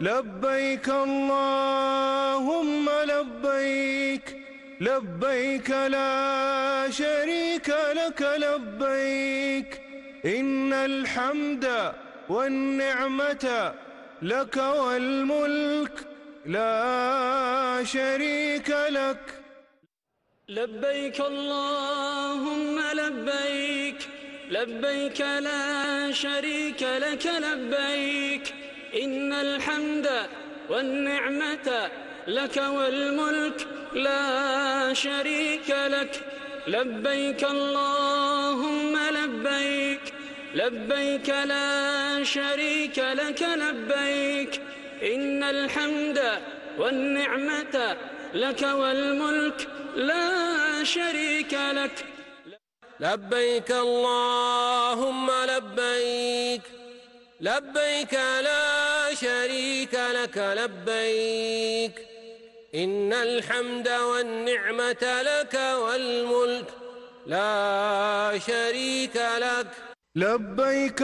لبيك اللهم لبيك، لبيك لا شريك لك لبيك، إن الحمد والنعمة لك والملك لا شريك لك. لبيك اللهم لبيك، لبيك لا شريك لك لبيك، إن الحمد والنعمة لك والملك لا شريك لك. لبيك اللهم لبيك، لبيك لا شريك لك لبيك، إن الحمد والنعمة لك والملك لا شريك لك. لبيك اللهم لبيك، لبيك لا شريك لك لبيك، إن الحمد والنعمة لك والملك لا شريك لك. لبيك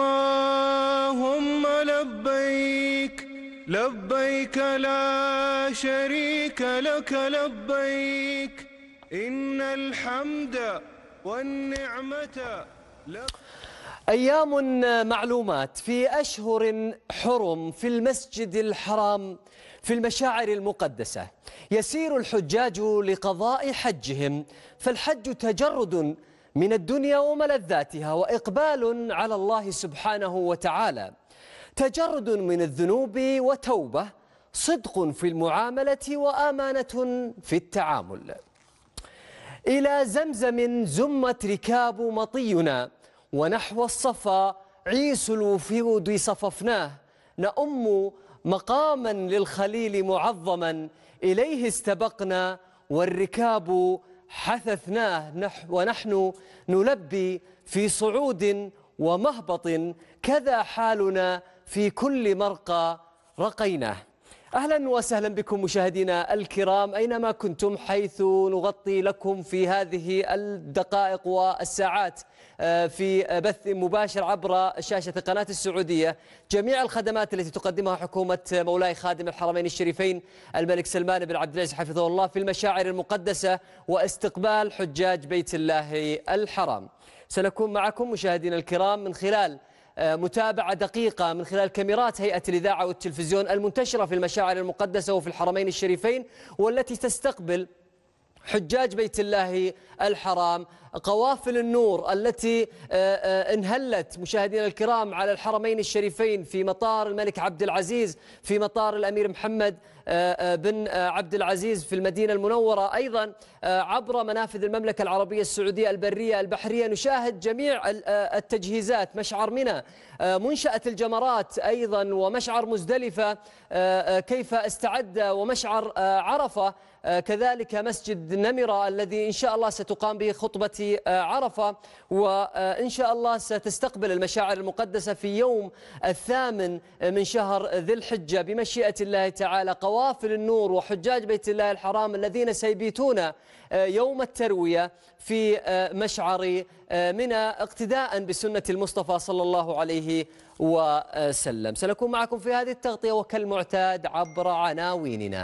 اللهم لبيك، لبيك لا شريك لك لبيك، إن الحمد والنعمة لك. أيام معلومات في أشهر حرم في المسجد الحرام في المشاعر المقدسة، يسير الحجاج لقضاء حجهم، فالحج تجرد من الدنيا وملذاتها وإقبال على الله سبحانه وتعالى، تجرد من الذنوب وتوبة، صدق في المعاملة وأمانة في التعامل. إلى زمزم زمت ركاب مطينا، ونحو الصفا عيس الوفود صففناه، نأم مقاما للخليل معظما، إليه استبقنا والركاب حثثناه، ونحن نلبي في صعود ومهبط، كذا حالنا في كل مرقى رقيناه. أهلا وسهلا بكم مشاهدينا الكرام أينما كنتم، حيث نغطي لكم في هذه الدقائق والساعات في بث مباشر عبر شاشة قناة السعودية جميع الخدمات التي تقدمها حكومة مولاي خادم الحرمين الشريفين الملك سلمان بن عبد العزيز حفظه الله في المشاعر المقدسة واستقبال حجاج بيت الله الحرام. سنكون معكم مشاهدينا الكرام من خلال متابعة دقيقة من خلال كاميرات هيئة الإذاعة والتلفزيون المنتشرة في المشاعر المقدسة وفي الحرمين الشريفين، والتي تستقبل حجاج بيت الله الحرام، قوافل النور التي انهلت مشاهدينا الكرام على الحرمين الشريفين في مطار الملك عبد العزيز، في مطار الأمير محمد بن عبد العزيز في المدينة المنورة، أيضا عبر منافذ المملكة العربية السعودية البرية البحرية. نشاهد جميع التجهيزات، مشعر منى، منشأة الجمرات أيضا، ومشعر مزدلفة كيف استعد، ومشعر عرفة كذلك، مسجد نمرة الذي إن شاء الله ستقام به خطبة عرفة، وإن شاء الله ستستقبل المشاعر المقدسة في يوم 8 من شهر ذي الحجة بمشيئة الله تعالى قوافل النور وحجاج بيت الله الحرام الذين سيبيتون يوم التروية في مشعر منى اقتداء بسنة المصطفى صلى الله عليه وسلم. سنكون معكم في هذه التغطية وكالمعتاد عبر عناويننا.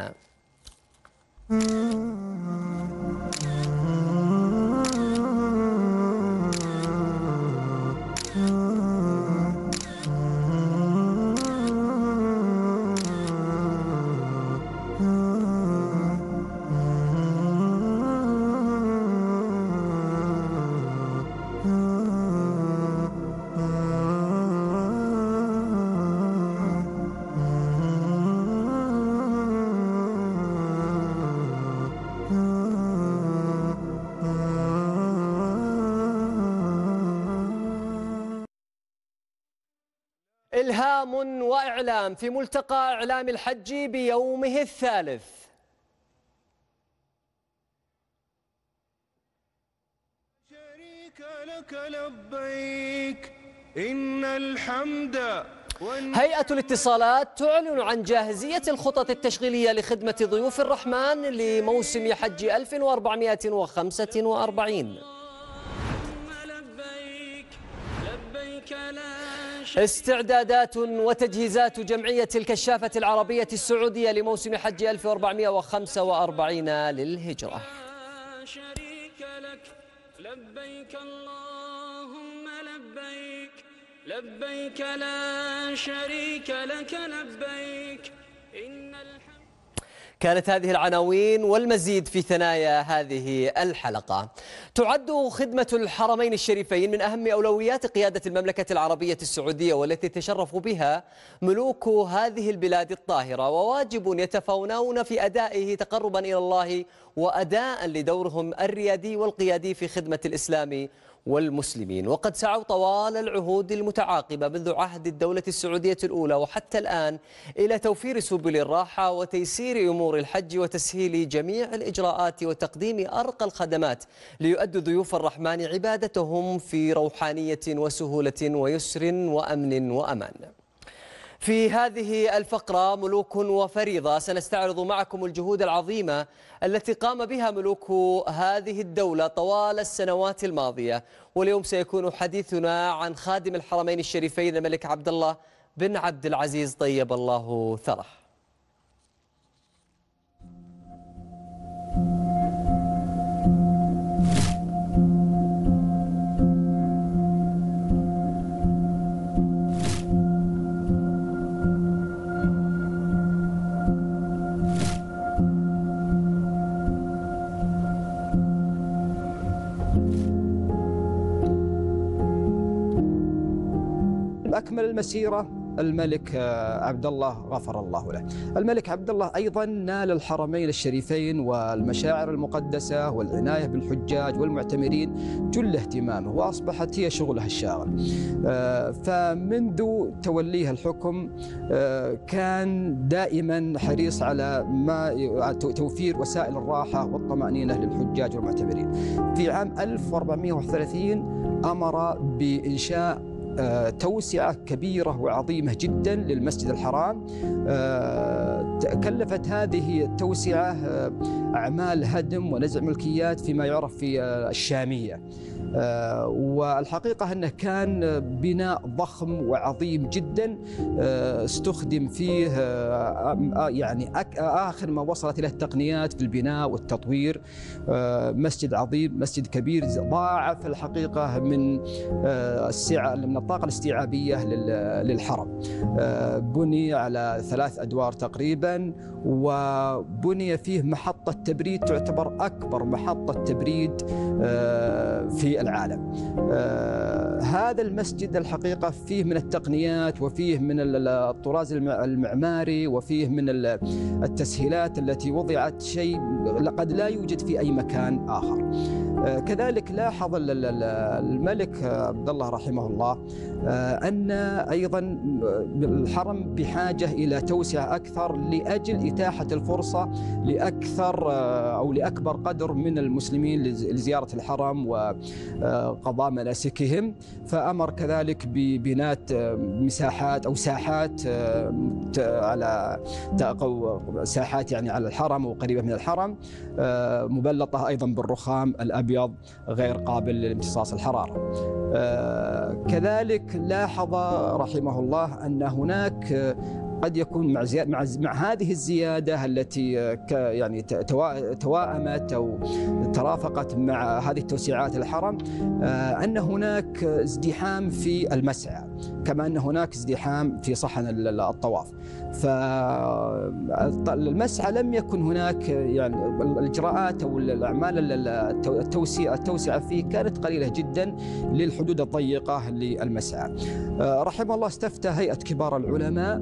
إلهام وإعلام في ملتقى إعلام الحج بيومه الثالث. شريك لك لبيك، إن الحمد. هيئة الاتصالات تعلن عن جاهزية الخطط التشغيلية لخدمة ضيوف الرحمن لموسم حج 1445. استعدادات وتجهيزات جمعية الكشافة العربية السعودية لموسم حج 1445 للهجرة. شريك لك لبيك اللهم لبيك لبيك لا شريك لك لبيك إن الحمد. كانت هذه العناوين والمزيد في ثنايا هذه الحلقة. تعد خدمة الحرمين الشريفين من أهم أولويات قيادة المملكة العربية السعودية، والتي تشرف بها ملوك هذه البلاد الطاهرة، وواجب يتفاونون في أدائه تقربا إلى الله وأداء لدورهم الريادي والقيادي في خدمة الإسلام والمسلمين. وقد سعوا طوال العهود المتعاقبة منذ عهد الدولة السعودية الأولى وحتى الآن إلى توفير سبل الراحة وتيسير أمور الحج وتسهيل جميع الإجراءات وتقديم أرقى الخدمات ليؤدوا ضيوف الرحمن عبادتهم في روحانية وسهولة ويسر وأمن وأمان. في هذه الفقرة ملوك وفريضة سنستعرض معكم الجهود العظيمة التي قام بها ملوك هذه الدولة طوال السنوات الماضية. واليوم سيكون حديثنا عن خادم الحرمين الشريفين الملك عبد الله بن عبد العزيز طيب الله ثراه. أكمل المسيرة الملك عبد الله غفر الله له. الملك عبد الله أيضا نال الحرمين الشريفين والمشاعر المقدسة والعناية بالحجاج والمعتمرين جل اهتمامه، وأصبحت هي شغله الشاغل. فمنذ توليه الحكم كان دائما حريص على توفير وسائل الراحة والطمأنينة للحجاج والمعتمرين. في عام 1431 أمر بإنشاء توسعة كبيرة وعظيمة جدا للمسجد الحرام. كلفت هذه التوسعة أعمال هدم ونزع ملكيات فيما يعرف في الشامية، والحقيقة أنه كان بناء ضخم وعظيم جدا استخدم فيه يعني آخر ما وصلت إليه التقنيات في البناء والتطوير. مسجد عظيم، مسجد كبير، ضاعف الحقيقة من السعة، من الطاقة الاستيعابية للحرم. بني على 3 أدوار تقريبا، وبني فيه محطة تبريد تعتبر أكبر محطة تبريد في العالم. هذا المسجد الحقيقة فيه من التقنيات وفيه من الطراز المعماري وفيه من التسهيلات التي وضعت شيء قد لا يوجد في أي مكان آخر. كذلك لاحظ الملك عبد الله رحمه الله أن أيضا الحرم بحاجة إلى توسعة أكثر لأجل إتاحة الفرصة لأكثر أو لأكبر قدر من المسلمين لزيارة الحرم وقضاء مناسكهم. فأمر كذلك ببناء مساحات أو ساحات على ساحات يعني على الحرم وقريبة من الحرم، مبلطة أيضا بالرخام الأبيض غير قابل لامتصاص الحرارة. كذلك لاحظ رحمه الله أن هناك قد يكون مع هذه الزيادة التي يعني توائمت أو ترافقت مع هذه التوسعات الحرم، أن هناك ازدحام في المسعى، كما أن هناك ازدحام في صحن الطواف. فالمسعى لم يكن هناك يعني الإجراءات أو الأعمال التوسعة فيه كانت قليلة جدا للحدود الضيقة للمسعى. رحمه الله استفتى هيئة كبار العلماء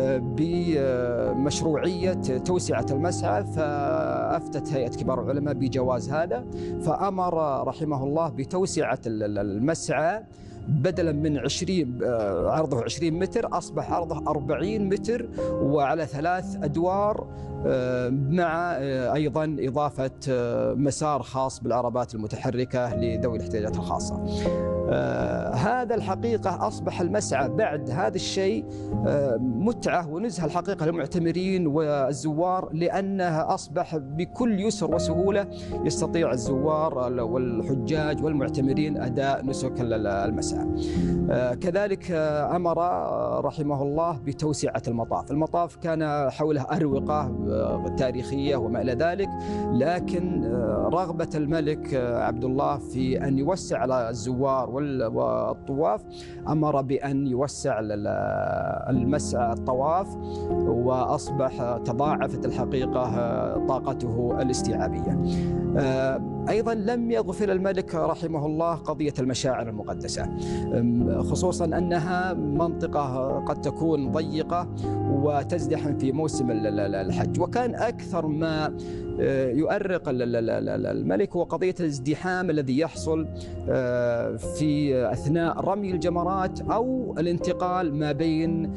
بمشروعية توسعة المسعى، فأفتت هيئة كبار العلماء بجواز هذا، فأمر رحمه الله بتوسعة المسعى بدلا من عرضه 20 متر أصبح عرضه 40 متر وعلى 3 أدوار، مع أيضا إضافة مسار خاص بالعربات المتحركة لذوي الاحتياجات الخاصة. هذا الحقيقة أصبح المسعى بعد هذا الشيء متعة ونزهة الحقيقة للمعتمرين والزوار، لأنها أصبح بكل يسر وسهولة يستطيع الزوار والحجاج والمعتمرين أداء نسك المسعى. كذلك أمر رحمه الله بتوسعة المطاف. المطاف كان حوله أروقة تاريخية وما إلى ذلك، لكن رغبة الملك عبد الله في أن يوسع على الزوار والطواف أمر بأن يوسع المسعى الطواف، وأصبح تضاعفت الحقيقة طاقته الاستيعابية. أيضا لم يغفل الملك رحمه الله قضية المشاعر المقدسة، خصوصا أنها منطقة قد تكون ضيقة وتزدحم في موسم الحج، وكان أكثر ما يؤرق الملك هو قضية الازدحام الذي يحصل في أثناء رمي الجمرات أو الانتقال ما بين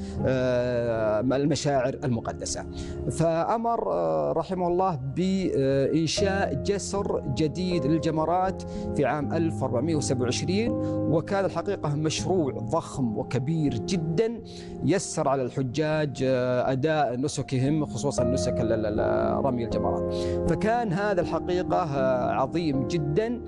المشاعر المقدسة. فأمر رحمه الله بإنشاء جسر جديد للجمرات في عام 1427، وكان الحقيقة مشروع ضخم وكبير جدا يسر على الحجاج أداء نسكهم، خصوصا نسك رمي الجمرات. فكان هذا الحقيقة عظيم جدا،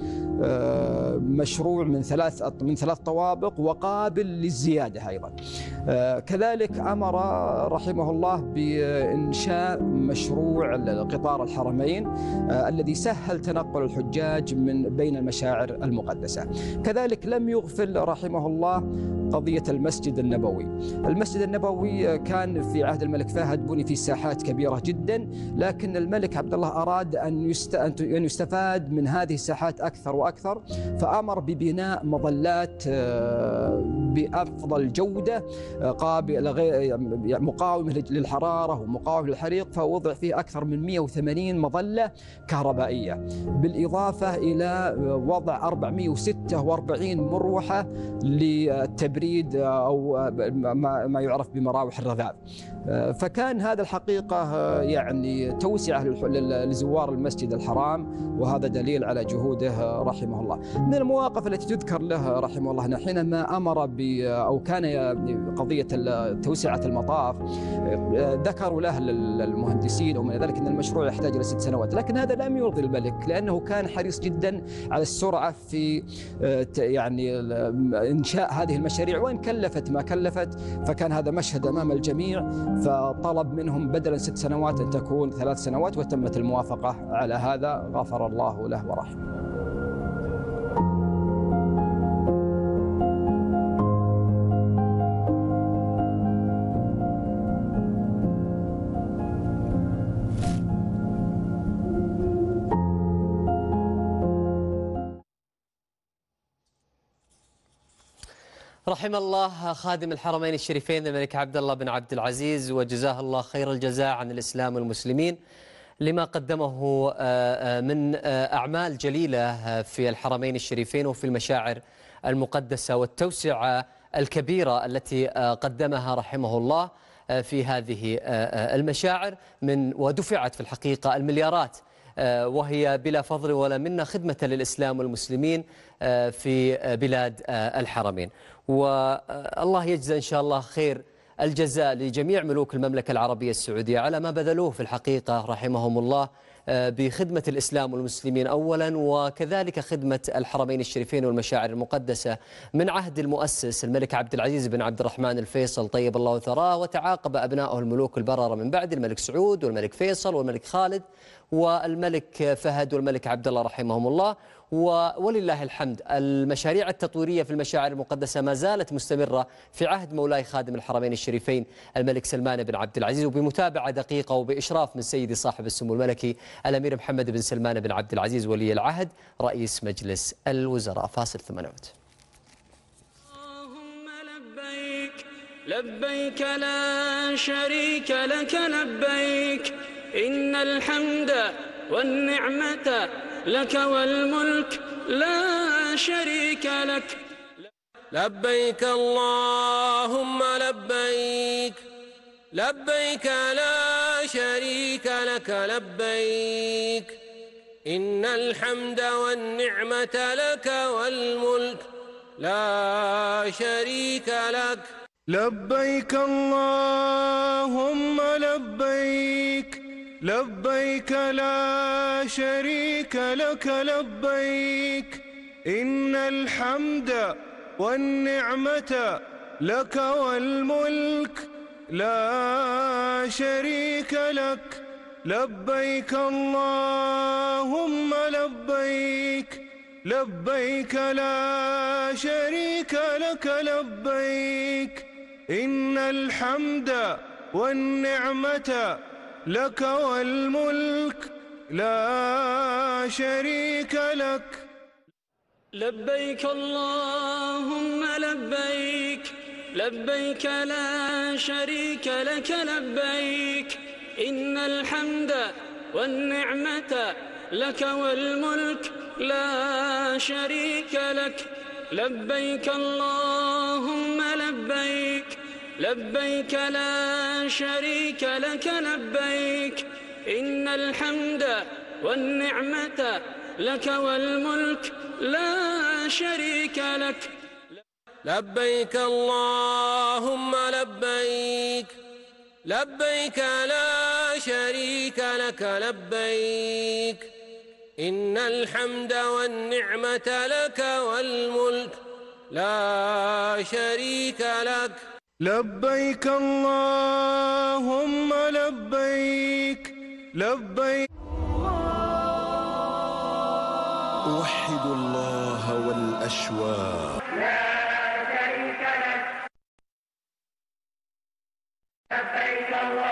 مشروع من ثلاث طوابق وقابل للزيادة أيضا. كذلك أمر رحمه الله بإنشاء مشروع قطار الحرمين الذي سهل تنقل الحجاج من بين المشاعر المقدسة. كذلك لم يغفل رحمه الله قضية المسجد النبوي. المسجد النبوي كان في عهد الملك فهد بني في ساحات كبيرة جدا، لكن الملك عبد الله أراد أن يستفاد من هذه الساحات أكثر وأكثر، فأمر ببناء مظلات بأفضل جودة مقاومة للحرارة ومقاومة للحريق، فوضع فيه أكثر من 180 مظلة كهربائية، بالإضافة إلى وضع 446 مروحة للتبريد أو ما يعرف بمراوح الرذاذ. فكان هذا الحقيقة يعني توسعة لزوار المسجد الحرام، وهذا دليل على جهوده رحمه الله. من المواقف التي تذكر له رحمه الله حينما أمر أو كان قضية توسعة المطاف، ذكروا له المهندسين ومن ذلك أن المشروع يحتاج إلى 6 سنوات، لكن هذا لم يرضي الملك لأنه كان حريص جدا على السرعة في يعني إنشاء هذه المشاريع، وإن كلفت ما كلفت، فكان هذا مشهد أمام الجميع، فطلب منهم بدلا 6 سنوات أن تكون 3 سنوات، وتمت الموافقة على هذا، غفر الله له ورحمه. رحم الله خادم الحرمين الشريفين الملك عبد الله بن عبد العزيز، وجزاه الله خير الجزاء عن الإسلام والمسلمين لما قدمه من أعمال جليلة في الحرمين الشريفين وفي المشاعر المقدسة، والتوسعة الكبيرة التي قدمها رحمه الله في هذه المشاعر، ودفعت في الحقيقة المليارات، وهي بلا فضل ولا منة خدمة للإسلام والمسلمين في بلاد الحرمين. والله يجزى إن شاء الله خير الجزاء لجميع ملوك المملكة العربية السعودية على ما بذلوه في الحقيقة رحمهم الله بخدمة الإسلام والمسلمين أولا، وكذلك خدمة الحرمين الشريفين والمشاعر المقدسة من عهد المؤسس الملك عبد العزيز بن عبد الرحمن الفيصل طيب الله ثراه، وتعاقب أبنائه الملوك البررة من بعد، الملك سعود والملك فيصل والملك خالد والملك فهد والملك عبد الله رحمهم الله. ولله الحمد المشاريع التطويرية في المشاعر المقدسة ما زالت مستمرة في عهد مولاي خادم الحرمين الشريفين الملك سلمان بن عبد العزيز، وبمتابعة دقيقة وبإشراف من سيدي صاحب السمو الملكي الأمير محمد بن سلمان بن عبد العزيز ولي العهد رئيس مجلس الوزراء. فاصل ثم نعود. اللهم لبيك لبيك لا شريك لك لبيك، إن الحمد والنعمة لك والملك لا شريك لك. لبيك اللهم لبيك لبيك لا شريك لك لبيك، إن الحمد والنعمة لك والملك لا شريك لك. لبيك اللهم لبيك لبيك لا شريك لك لبيك إن الحمد والنعمة لك والملك لا شريك لك. لبيك اللهم لبيك لبيك لا شريك لك لبيك إن الحمد والنعمة لك والملك لا شريك لك. لبيك اللهم لبيك لبيك لا شريك لك لبيك إن الحمد والنعمة لك والملك لا شريك لك. لبيك اللهم لبيك لبيك لا شريك لك لبيك إن الحمد والنعمة لك والملك لا شريك لك. لبيك اللهم لبيك لبيك لا شريك لك لبيك إن الحمد والنعمة لك والملك لا شريك لك. لبيك اللهم لبيك لبيك. أوحد الله والأشواق. لبيك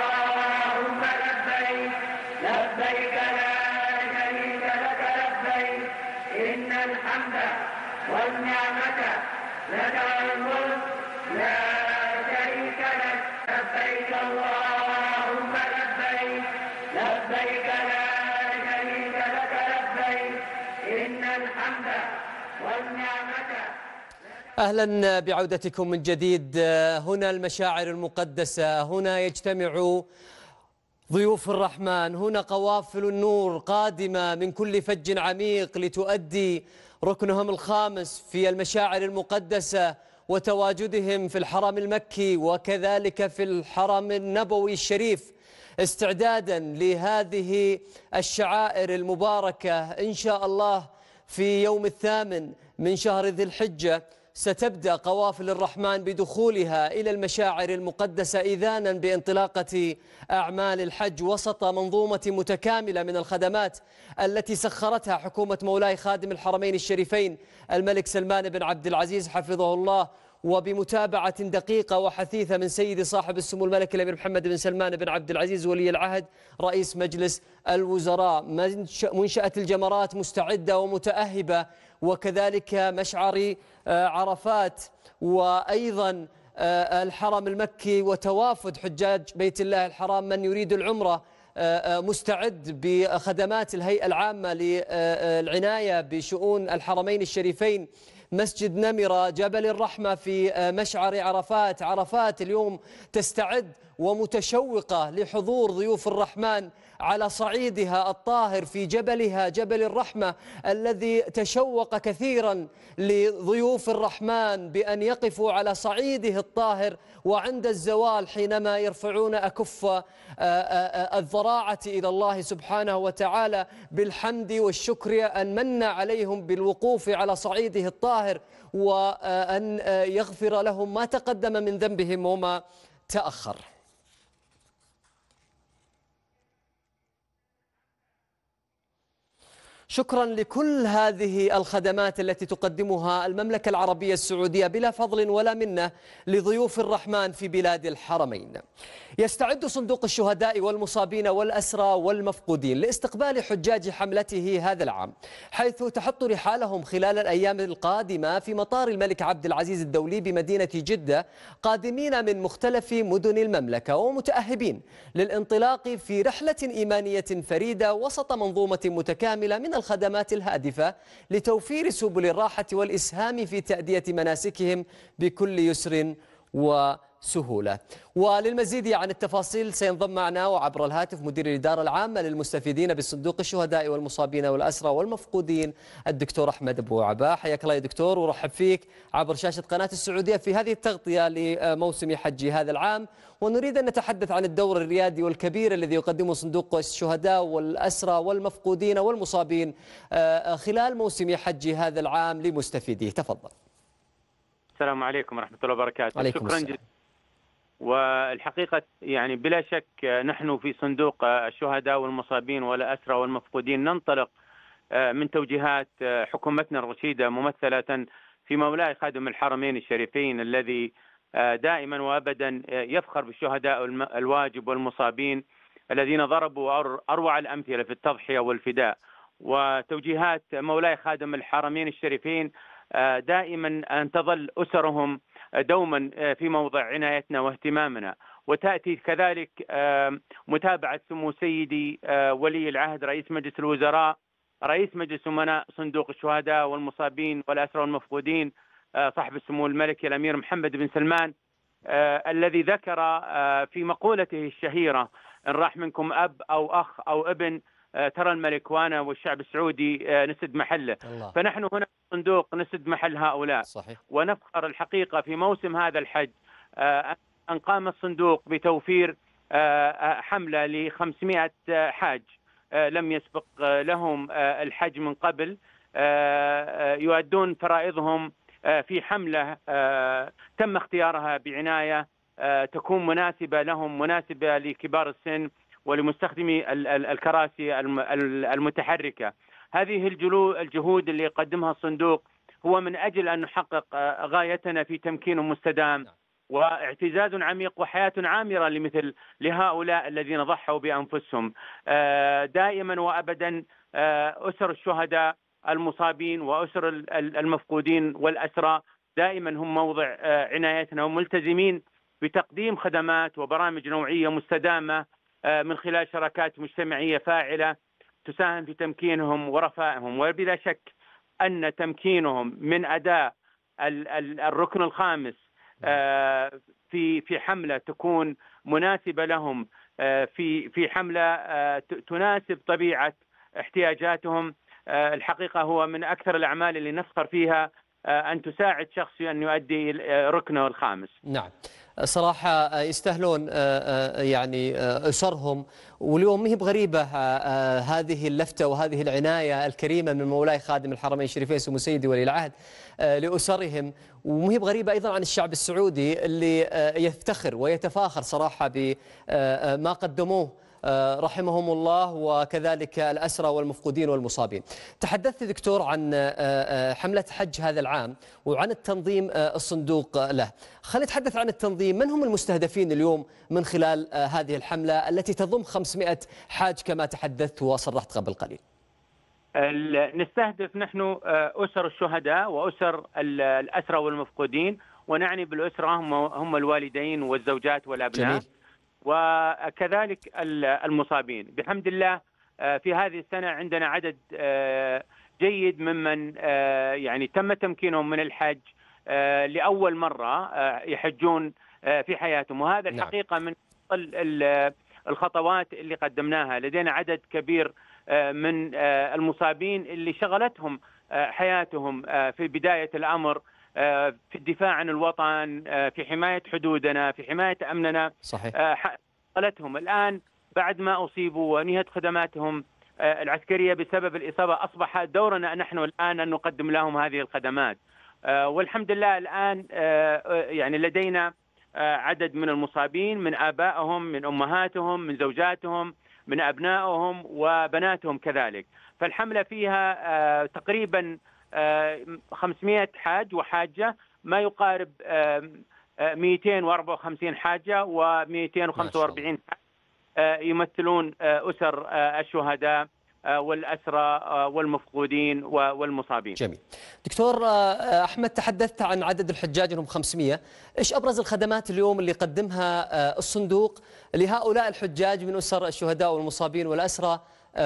اللهم لبيك لبيك لا شريك لك لبيك إن الحمد والنعمة لك والملك لا شريك لك. لبيك اللهم لبيك لبيك لا شريك لك لبيك إن الحمد والنعمة. أهلا بعودتكم من جديد. هنا المشاعر المقدسة، هنا يجتمع ضيوف الرحمن، هنا قوافل النور قادمة من كل فج عميق لتؤدي ركنهم الخامس في المشاعر المقدسة وتواجدهم في الحرم المكي وكذلك في الحرم النبوي الشريف استعدادا لهذه الشعائر المباركة. إن شاء الله في يوم 8 من شهر ذي الحجة ستبدأ قوافل الرحمن بدخولها إلى المشاعر المقدسة إذانا بانطلاقة أعمال الحج وسط منظومة متكاملة من الخدمات التي سخرتها حكومة مولاي خادم الحرمين الشريفين الملك سلمان بن عبد العزيز حفظه الله، وبمتابعة دقيقة وحثيثة من سيد صاحب السمو الملك الأمير محمد بن سلمان بن عبد العزيز ولي العهد رئيس مجلس الوزراء. منشأة الجمرات مستعدة ومتأهبة، وكذلك مشعر عرفات وأيضا الحرم المكي وتوافد حجاج بيت الله الحرام من يريد العمرة مستعد بخدمات الهيئة العامة للعناية بشؤون الحرمين الشريفين. مسجد نمرة، جبل الرحمة في مشعر عرفات. عرفات اليوم تستعد ومتشوقة لحضور ضيوف الرحمن على صعيدها الطاهر في جبلها جبل الرحمة الذي تشوق كثيرا لضيوف الرحمن بأن يقفوا على صعيده الطاهر وعند الزوال حينما يرفعون أكف الضراعة إلى الله سبحانه وتعالى بالحمد والشكر أن من عليهم بالوقوف على صعيده الطاهر وأن يغفر لهم ما تقدم من ذنبهم وما تأخر. شكرا لكل هذه الخدمات التي تقدمها المملكة العربية السعودية بلا فضل ولا منة لضيوف الرحمن في بلاد الحرمين. يستعد صندوق الشهداء والمصابين والأسرى والمفقودين لاستقبال حجاج حملته هذا العام، حيث تحط رحالهم خلال الأيام القادمة في مطار الملك عبد العزيز الدولي بمدينة جدة، قادمين من مختلف مدن المملكة ومتأهبين للانطلاق في رحلة إيمانية فريدة وسط منظومة متكاملة من الخدمات الهادفة لتوفير سبل الراحة والإسهام في تأدية مناسكهم بكل يسر وسهولة. وللمزيد عن التفاصيل سينضم معنا وعبر الهاتف مدير الإدارة العامة للمستفيدين بصندوق الشهداء والمصابين والأسرى والمفقودين الدكتور أحمد أبو عبا. حياك الله يا دكتور، ورحب فيك عبر شاشة قناة السعودية في هذه التغطية لموسم حج هذا العام. ونريد أن نتحدث عن الدور الريادي والكبير الذي يقدمه صندوق الشهداء والأسرى والمفقودين والمصابين خلال موسم حج هذا العام لمستفيديه. تفضل. السلام عليكم ورحمة الله وبركاته. عليكم شكرا السلام. جزيلا. والحقيقة يعني بلا شك نحن في صندوق الشهداء والمصابين والأسرى والمفقودين ننطلق من توجيهات حكومتنا الرشيدة ممثلة في مولاي خادم الحرمين الشريفين الذي دائما وأبدا يفخر بالشهداء الواجب والمصابين الذين ضربوا أروع الأمثلة في التضحية والفداء. وتوجيهات مولاي خادم الحرمين الشريفين دائما أن تظل أسرهم دوما في موضع عنايتنا واهتمامنا. وتأتي كذلك متابعة سمو سيدي ولي العهد رئيس مجلس الوزراء رئيس مجلس أمناء صندوق الشهداء والمصابين والأسرى والمفقودين صاحب السمو الملكي الأمير محمد بن سلمان الذي ذكر في مقولته الشهيرة: إن راح منكم أب أو أخ أو ابن ترى الملك وأنا والشعب السعودي نسد محله. الله. فنحن هنا في الصندوق نسد محل هؤلاء. صحيح. ونفخر الحقيقة في موسم هذا الحج أن قام الصندوق بتوفير حملة ل500 حاج لم يسبق لهم الحج من قبل، يؤدون فرائضهم في حملة تم اختيارها بعناية تكون مناسبة لهم، مناسبة لكبار السن ولمستخدمي الكراسي المتحركة. هذه الجهود اللي يقدمها الصندوق هو من أجل أن نحقق غايتنا في تمكين مستدام واعتزاز عميق وحياة عامرة لهؤلاء الذين ضحوا بأنفسهم. دائما وأبدا أسر الشهداء المصابين وأسر المفقودين والأسرى دائما هم موضع عنايتنا، وملتزمين بتقديم خدمات وبرامج نوعية مستدامة من خلال شراكات مجتمعية فاعلة تساهم في تمكينهم ورفائهم. وبلا شك أن تمكينهم من أداء الركن الخامس في حملة تكون مناسبة لهم، في حملة تناسب طبيعة احتياجاتهم، الحقيقة هو من أكثر الأعمال اللي نفخر فيها أن تساعد شخص أن يؤدي ركنه الخامس. نعم، صراحة يستاهلون يعني أسرهم. واليوم مهي بغريبة هذه اللفتة وهذه العناية الكريمة من مولاي خادم الحرمين الشريفين سمو سيدي ولي العهد لأسرهم، ومهي بغريبة أيضا عن الشعب السعودي اللي يفتخر ويتفاخر صراحة بما قدموه رحمهم الله، وكذلك الأسرى والمفقودين والمصابين. تحدثت دكتور عن حملة حج هذا العام وعن التنظيم الصندوق له. خلينا نتحدث عن التنظيم. من هم المستهدفين اليوم من خلال هذه الحملة التي تضم 500 حاج كما تحدثت وصرحت قبل قليل؟ نستهدف نحن أسر الشهداء وأسر الأسرى والمفقودين، ونعني بالأسرة هم الوالدين والزوجات والأبناء. جميل. وكذلك المصابين. بحمد الله في هذه السنة عندنا عدد جيد ممن يعني تم تمكينهم من الحج لأول مرة يحجون في حياتهم، وهذا الحقيقة من الخطوات اللي قدمناها. لدينا عدد كبير من المصابين اللي شغلتهم حياتهم في بداية الأمر في الدفاع عن الوطن، في حماية حدودنا، في حماية أمننا. صحيح. قلتهم الآن بعد ما أصيبوا ونهت خدماتهم العسكرية بسبب الإصابة، أصبح دورنا نحن الآن أن نقدم لهم هذه الخدمات. والحمد لله الآن يعني لدينا عدد من المصابين من آبائهم، من أمهاتهم، من زوجاتهم، من أبنائهم وبناتهم كذلك. فالحملة فيها تقريبا 500 حاج وحاجة، ما يقارب 254 حاجة و245 يمثلون أسر الشهداء والأسرى والمفقودين والمصابين. جميل. دكتور أحمد، تحدثت عن عدد الحجاج انهم 500. ايش ابرز الخدمات اليوم اللي يقدمها الصندوق لهؤلاء الحجاج من أسر الشهداء والمصابين والأسرى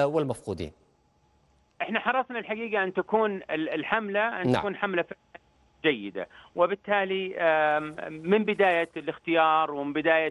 والمفقودين؟ احنا حرصنا الحقيقة أن تكون الحملة تكون حملة جيدة. وبالتالي من بداية الاختيار ومن بداية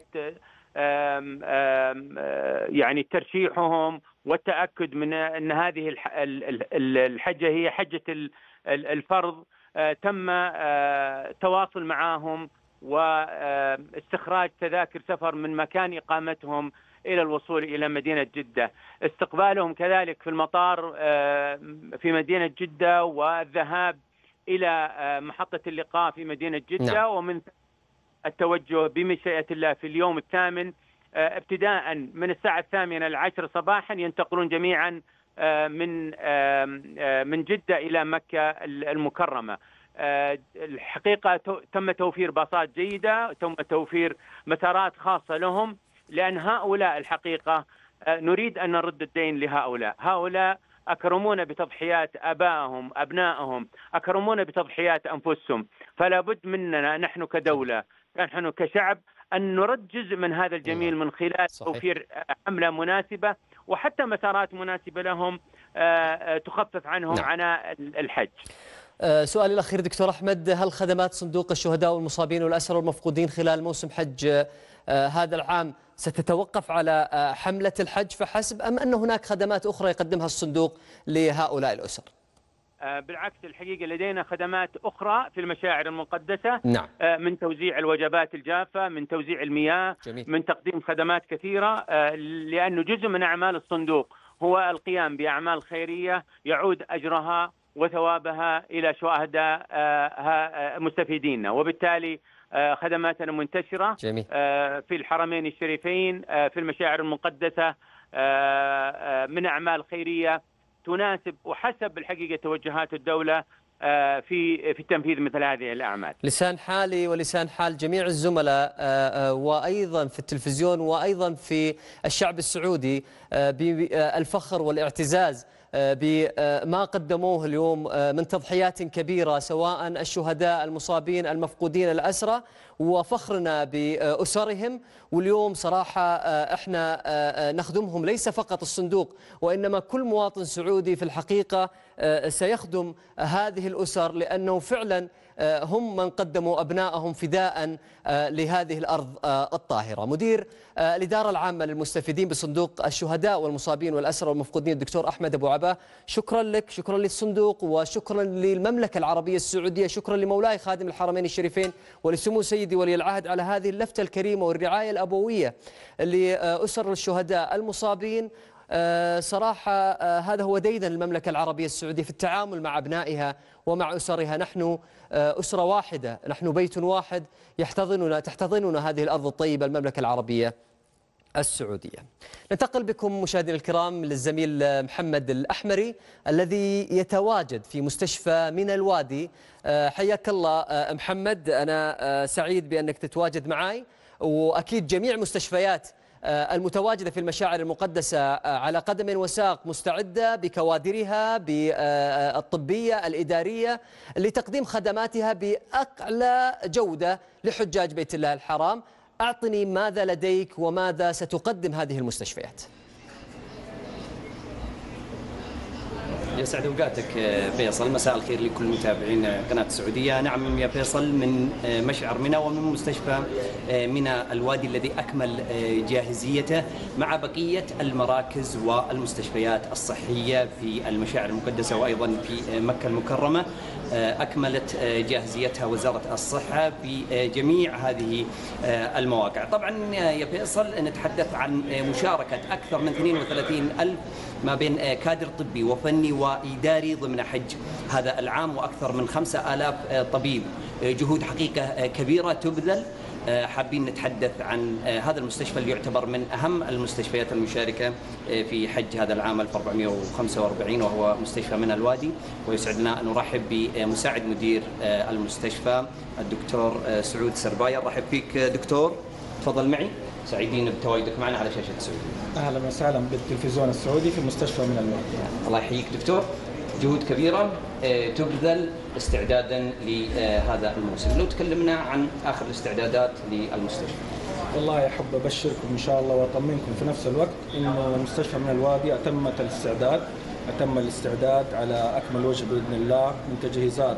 يعني ترشيحهم والتأكد من أن هذه الحجة هي حجة الفرض، تم تواصل معهم واستخراج تذاكر سفر من مكان إقامتهم إلى الوصول إلى مدينة جدة، استقبالهم كذلك في المطار في مدينة جدة، والذهاب إلى محطة اللقاء في مدينة جدة. نعم. ومن التوجه بمشيئة الله في اليوم الثامن ابتداء من الساعة 8:10 صباحا ينتقلون جميعا من جدة إلى مكة المكرمة. الحقيقة تم توفير باصات جيدة، تم توفير مسارات خاصة لهم، لأن هؤلاء الحقيقة نريد أن نرد الدين لهؤلاء. هؤلاء أكرمونا بتضحيات آبائهم أبنائهم، أكرمونا بتضحيات أنفسهم، فلا بد مننا نحن كدولة، نحن كشعب، أن نرد جزء من هذا الجميل من خلال توفير حملة مناسبة وحتى مسارات مناسبة لهم تخفف عنهم عناء الحج. سؤالي الأخير دكتور أحمد، هل خدمات صندوق الشهداء والمصابين والأسرى والمفقودين خلال موسم حج هذا العام ستتوقف على حملة الحج فحسب، أم أن هناك خدمات أخرى يقدمها الصندوق لهؤلاء الأسر؟ بالعكس، الحقيقة لدينا خدمات أخرى في المشاعر المقدسة. نعم. من توزيع الوجبات الجافة، من توزيع المياه. جميل. من تقديم خدمات كثيرة، لأنه جزء من أعمال الصندوق هو القيام بأعمال خيرية يعود أجرها وثوابها إلى شهداء مستفيدين، وبالتالي خدماتنا منتشرة. جميل. في الحرمين الشريفين، في المشاعر المقدسة، من أعمال خيرية تناسب وحسب الحقيقة توجهات الدولة في تنفيذ مثل هذه الأعمال. لسان حالي ولسان حال جميع الزملاء وأيضا في التلفزيون وأيضا في الشعب السعودي بالفخر والاعتزاز بما قدموه اليوم من تضحيات كبيرة، سواء الشهداء المصابين المفقودين الأسرى، وفخرنا بأسرهم. واليوم صراحة احنا نخدمهم، ليس فقط الصندوق وإنما كل مواطن سعودي في الحقيقة سيخدم هذه الأسر، لأنه فعلا هم من قدموا أبنائهم فداء لهذه الأرض الطاهرة. مدير الإدارة العامة للمستفيدين بصندوق الشهداء والمصابين والأسرى والمفقودين الدكتور أحمد أبو عباه، شكرا لك، شكرا للصندوق، وشكرا للمملكة العربية السعودية، شكرا لمولاي خادم الحرمين الشريفين ولسمو سيدي ولي العهد على هذه اللفتة الكريمة والرعاية الأبوية لأسر الشهداء المصابين. صراحة هذا هو ديدن المملكة العربية السعودية في التعامل مع أبنائها ومع أسرها. نحن أسرة واحدة، نحن بيت واحد تحتضننا هذه الأرض الطيبة المملكة العربية السعودية. ننتقل بكم مشاهدينا الكرام للزميل محمد الأحمري الذي يتواجد في مستشفى من الوادي. حياك الله محمد، أنا سعيد بأنك تتواجد معي، وأكيد جميع مستشفيات المتواجدة في المشاعر المقدسة على قدم وساق مستعدة بكوادرها بالطبية الإدارية لتقديم خدماتها بأعلى جودة لحجاج بيت الله الحرام. أعطني ماذا لديك وماذا ستقدم هذه المستشفيات؟ يسعد اوقاتك فيصل، مساء الخير لكل متابعين قناة السعودية. نعم يا فيصل، من مشعر منى ومن مستشفى منى الوادي الذي أكمل جاهزيته مع بقية المراكز والمستشفيات الصحية في المشاعر المقدسة وأيضا في مكة المكرمة. أكملت جاهزيتها وزارة الصحة في جميع هذه المواقع. طبعا يا فيصل نتحدث عن مشاركة أكثر من 32,000 ما بين كادر طبي وفني وإداري ضمن حج هذا العام، وأكثر من 5,000 طبيب. جهود حقيقة كبيرة تبذل. حابين نتحدث عن هذا المستشفى اللي يعتبر من أهم المستشفيات المشاركة في حج هذا العام 1445، وهو مستشفى منى الوادي. ويسعدنا أن نرحب بمساعد مدير المستشفى الدكتور سعود سربايا. رحب فيك دكتور، تفضل معي. سعيدين بتواجدك معنا على شاشة السعودية. أهلا وسهلا بالتلفزيون السعودي في مستشفى منى الوادي. الله يحييك دكتور. جهود كبيرة تبذل استعدادا لهذا الموسم. لو تكلمنا عن آخر الاستعدادات للمستشفى. والله أحب أبشركم إن شاء الله وأطمنكم في نفس الوقت إن مستشفى منى الوادي أتم الاستعداد على أكمل وجه بإذن الله، من تجهيزات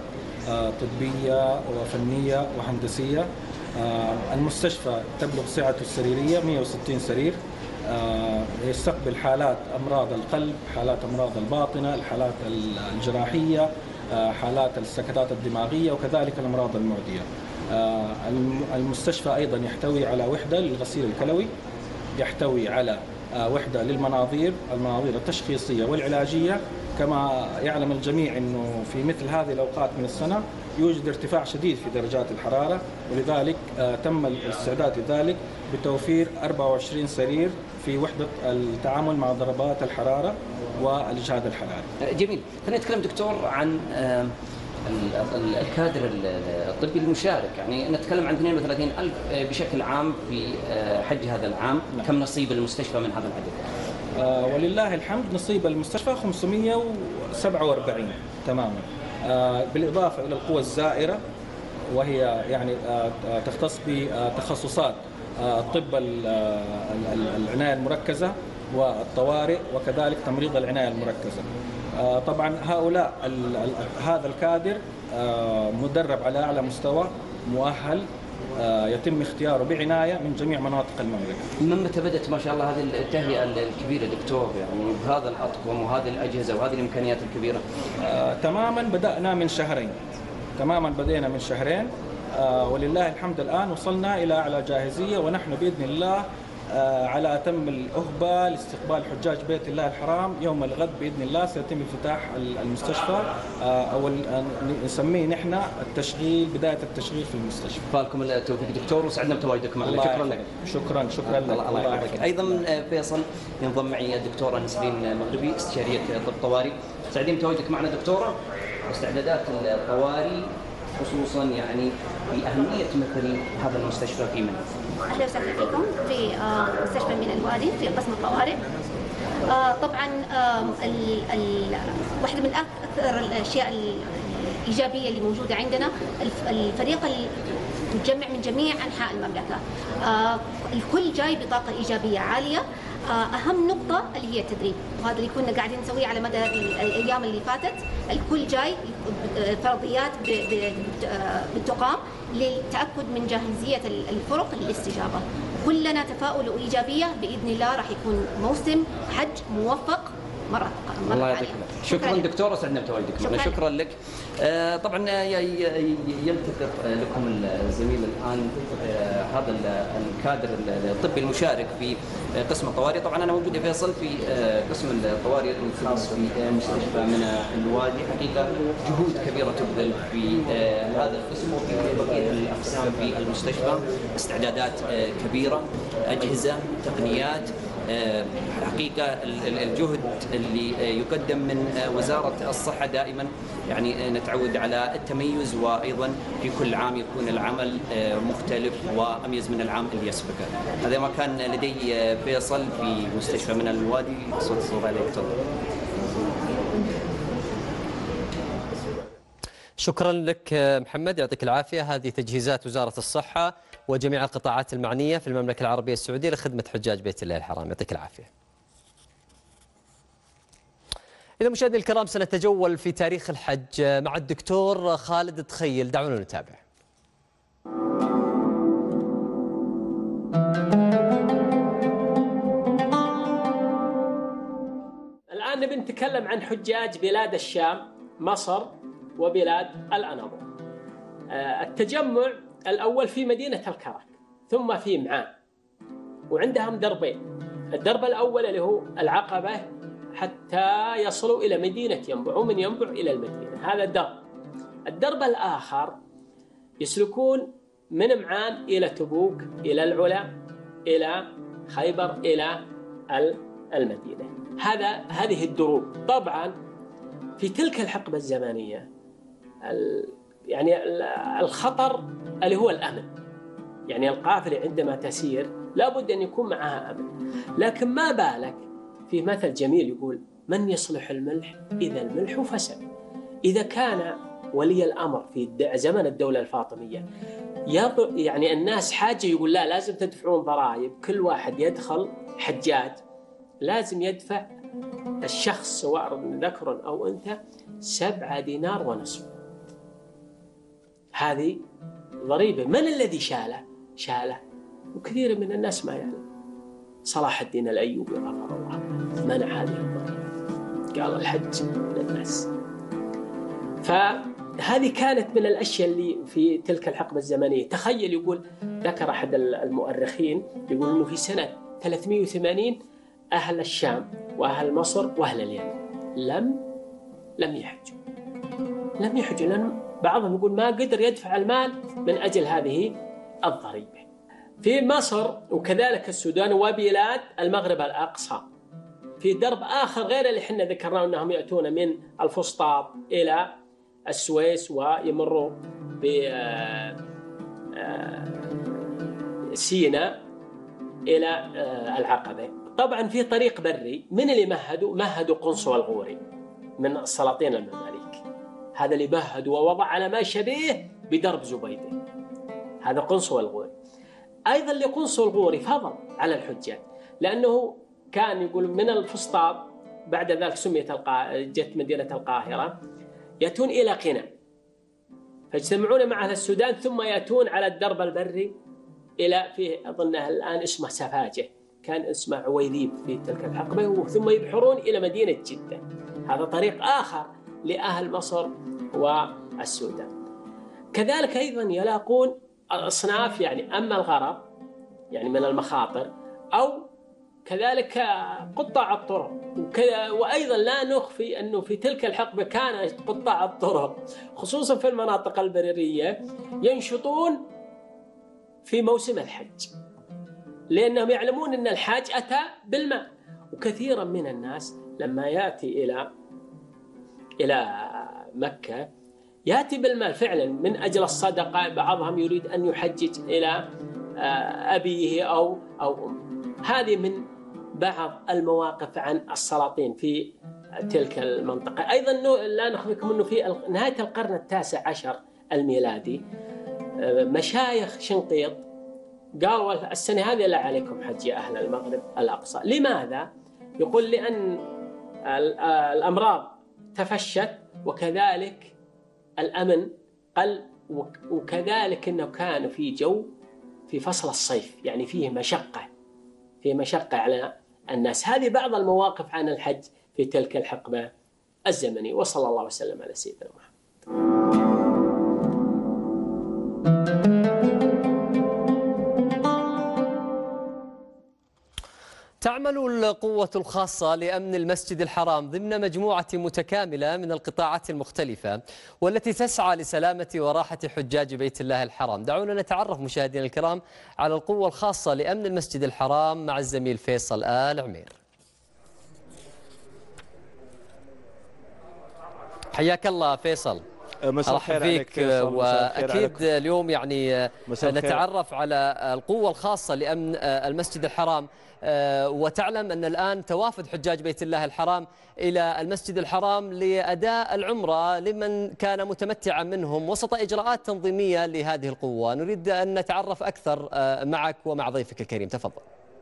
طبية وفنية وهندسية. المستشفى تبلغ سعته السريرية 160 سرير، يستقبل حالات أمراض القلب، حالات أمراض الباطنة، الحالات الجراحية، حالات السكتات الدماغية، وكذلك الأمراض المعدية. المستشفى أيضا يحتوي على وحدة للغسيل الكلوي، يحتوي على وحدة للمناظير، المناظير التشخيصية والعلاجية. كما يعلم الجميع أنه في مثل هذه الأوقات من السنة يوجد ارتفاع شديد في درجات الحرارة، ولذلك تم الاستعداد لذلك بتوفير 24 سرير في وحدة التعامل مع ضربات الحرارة والإجهاد الحراري. جميل. خلينا نتكلم دكتور عن الكادر الطبي المشارك، يعني نتكلم عن 32,000 بشكل عام في حج هذا العام. كم نصيب المستشفى من هذا العدد؟ ولله الحمد نصيب المستشفى 547 تماما، بالإضافة إلى القوى الزائرة، وهي يعني تختص بتخصصات طب العناية المركزة والطوارئ، وكذلك تمريض العناية المركزة. طبعا هؤلاء هذا الكادر مدرب على أعلى مستوى، مؤهل، يتم اختياره بعناية من جميع مناطق المملكة. من متى بدأت ما شاء الله هذه التهيئة الكبيرة دكتور، يعني بهذا الأطقم وهذه الأجهزة وهذه الإمكانيات الكبيرة؟ تماما بدأنا من شهرين، بدينا من شهرين، ولله الحمد الآن وصلنا إلى أعلى جاهزية، ونحن بإذن الله على أتم الأهبة لاستقبال حجاج بيت الله الحرام. يوم الغد بإذن الله سيتم افتتاح المستشفى، أو نسميه نحن التشغيل، بداية التشغيل في المستشفى. فالكم التوفيق دكتور، وسعدنا بتواجدكم معنا. شكرا لك. شكرا لك. الله يحفظك. أيضا فيصل ينضم معي الدكتورة نسرين مغربي، استشارية طب طوارئ. سعيدين بتواجدك معنا دكتورة. واستعدادات الطوارئ خصوصا يعني بأهمية مثل هذا المستشفى في منى. أهلا وسهلا فيكم في مستشفى من الوادي في قسم الطوارئ. طبعا واحدة من أكثر الأشياء الإيجابية اللي موجودة عندنا الفريق متجمع من جميع أنحاء المملكة، الكل جاي بطاقة إيجابية عالية. أهم نقطة اللي هي التدريب، وهذا اللي كنا قاعدين نسويه على مدى الأيام اللي فاتت. الكل جاي فرضيات بالتقام للتأكد من جاهزية الفرق للاستجابة. كلنا تفاؤل وإيجابية بإذن الله، راح يكون موسم حج موفق مرة. الله يعطيك العافية. شكرا دكتورة، سعدنا بتواجدك معنا. شكرا لك. طبعا يلتقط لكم الزميل الآن هذا الكادر الطبي المشارك في قسم الطوارئ. طبعا أنا موجود فيصل في قسم الطوارئ الخاص في مستشفى منى الوادي. حقيقة جهود كبيرة تبذل في هذا القسم وفي بقية الأقسام في المستشفى، استعدادات كبيرة، أجهزة، تقنيات. حقيقة الجهد اللي يقدم من وزارة الصحة دائما يعني نتعود على التميز، وأيضا في كل عام يكون العمل مختلف وأميز من العام اللي يسبقه. هذا ما كان لدي فيصل في مستشفى منى الوادي. صوت الصورة عليك تفضل. شكرا لك محمد، يعطيك العافية. هذه تجهيزات وزارة الصحة وجميع القطاعات المعنية في المملكة العربية السعودية لخدمة حجاج بيت الله الحرام، يعطيك العافية. إذا مشاهدينا الكرام سنتجول في تاريخ الحج مع الدكتور خالد تخيل، دعونا نتابع. الآن نبي نتكلم عن حجاج بلاد الشام، مصر وبلاد الأناضول. التجمع الأول في مدينة الكرك، ثم في معان، وعندهم دربين. الدرب الأول اللي هو العقبة حتى يصلوا إلى مدينة ينبع، ومن ينبع إلى المدينة، هذا الدرب. الدرب الآخر يسلكون من معان إلى تبوك، إلى العلا، إلى خيبر، إلى المدينة. هذه الدروب. طبعا في تلك الحقبة الزمنية يعني الخطر اللي هو الأمن، يعني القافلة عندما تسير لابد أن يكون معها أمن. لكن ما بالك في مثل جميل يقول: من يصلح الملح إذا الملح فسد. إذا كان ولي الأمر في زمن الدولة الفاطمية يعني الناس حاجة يقول لا لازم تدفعون ضرائب، كل واحد يدخل حجاج لازم يدفع الشخص سواء ذكر أو أنثى 7 دينار ونصف. هذه ضريبة. من الذي شاله وكثير من الناس ما يعلم. صلاح الدين الأيوبي غفر الله منع هذه الضريبة، قال الحج للناس. فهذه كانت من الأشياء اللي في تلك الحقبة الزمنية. تخيل، يقول ذكر أحد المؤرخين يقول أنه في سنة 380 أهل الشام وأهل مصر وأهل اليمن لم يحجوا لأن بعضهم يقول ما قدر يدفع المال من أجل هذه الضريبة. في مصر وكذلك السودان وبلاد المغرب الأقصى في درب آخر غير اللي حنا ذكرناه، أنهم يأتون من الفسطاط إلى السويس ويمروا بسيناء إلى العقبة. طبعا في طريق بري. من اللي مهدوا قنصو الغوري من السلاطين المماليك، هذا اللي مهد ووضع على ما شبيه بدرب زبيدة، هذا قنصو الغوري. أيضا لقنصو الغوري فضل على الحجاج، لأنه كان يقول من الفسطاط بعد ذلك جت مدينة القاهرة، يأتون إلى قنا فيجتمعون مع أهل السودان، ثم يأتون على الدرب البري إلى فيه أظنها الآن اسمه سفاجة، كان اسمه عويذيب في تلك الحقبة، ثم يبحرون إلى مدينة جدة. هذا طريق آخر لأهل مصر والسودان. كذلك أيضا يلاقون أصناف، يعني أما الغرب يعني من المخاطر، أو كذلك قطاع الطرق. وأيضا لا نخفي أنه في تلك الحقبة كان قطاع الطرق خصوصا في المناطق البرية ينشطون في موسم الحج، لأنهم يعلمون أن الحاج أتى بالماء. وكثيرا من الناس لما يأتي إلى مكة يأتي بالمال فعلا من أجل الصدقة. بعضهم يريد أن يحجج إلى أبيه أو هذه من بعض المواقف عن السلاطين في تلك المنطقة. أيضا لا نخفيكم أنه في نهاية القرن التاسع عشر الميلادي مشايخ شنقيط قالوا السنة هذه لا عليكم حج يا أهل المغرب الأقصى. لماذا؟ يقول لأن الأمراض تفشت، وكذلك الأمن قل، وكذلك أنه كان في جو في فصل الصيف، يعني فيه مشقة على الناس. هذه بعض المواقف عن الحج في تلك الحقبة الزمنية. وصلى الله وسلم على سيدنا محمد. تعمل القوة الخاصة لأمن المسجد الحرام ضمن مجموعة متكاملة من القطاعات المختلفة والتي تسعى لسلامة وراحة حجاج بيت الله الحرام. دعونا نتعرف مشاهدينا الكرام على القوة الخاصة لأمن المسجد الحرام مع الزميل فيصل آل عمير. حياك الله فيصل. مساء فيك. وأكيد اليوم يعني نتعرف على القوة الخاصة لأمن المسجد الحرام، وتعلم أن الآن توافد حجاج بيت الله الحرام إلى المسجد الحرام لأداء العمرة لمن كان متمتعا منهم وسط إجراءات تنظيمية لهذه القوة. نريد أن نتعرف أكثر معك ومع ضيفك الكريم، تفضل.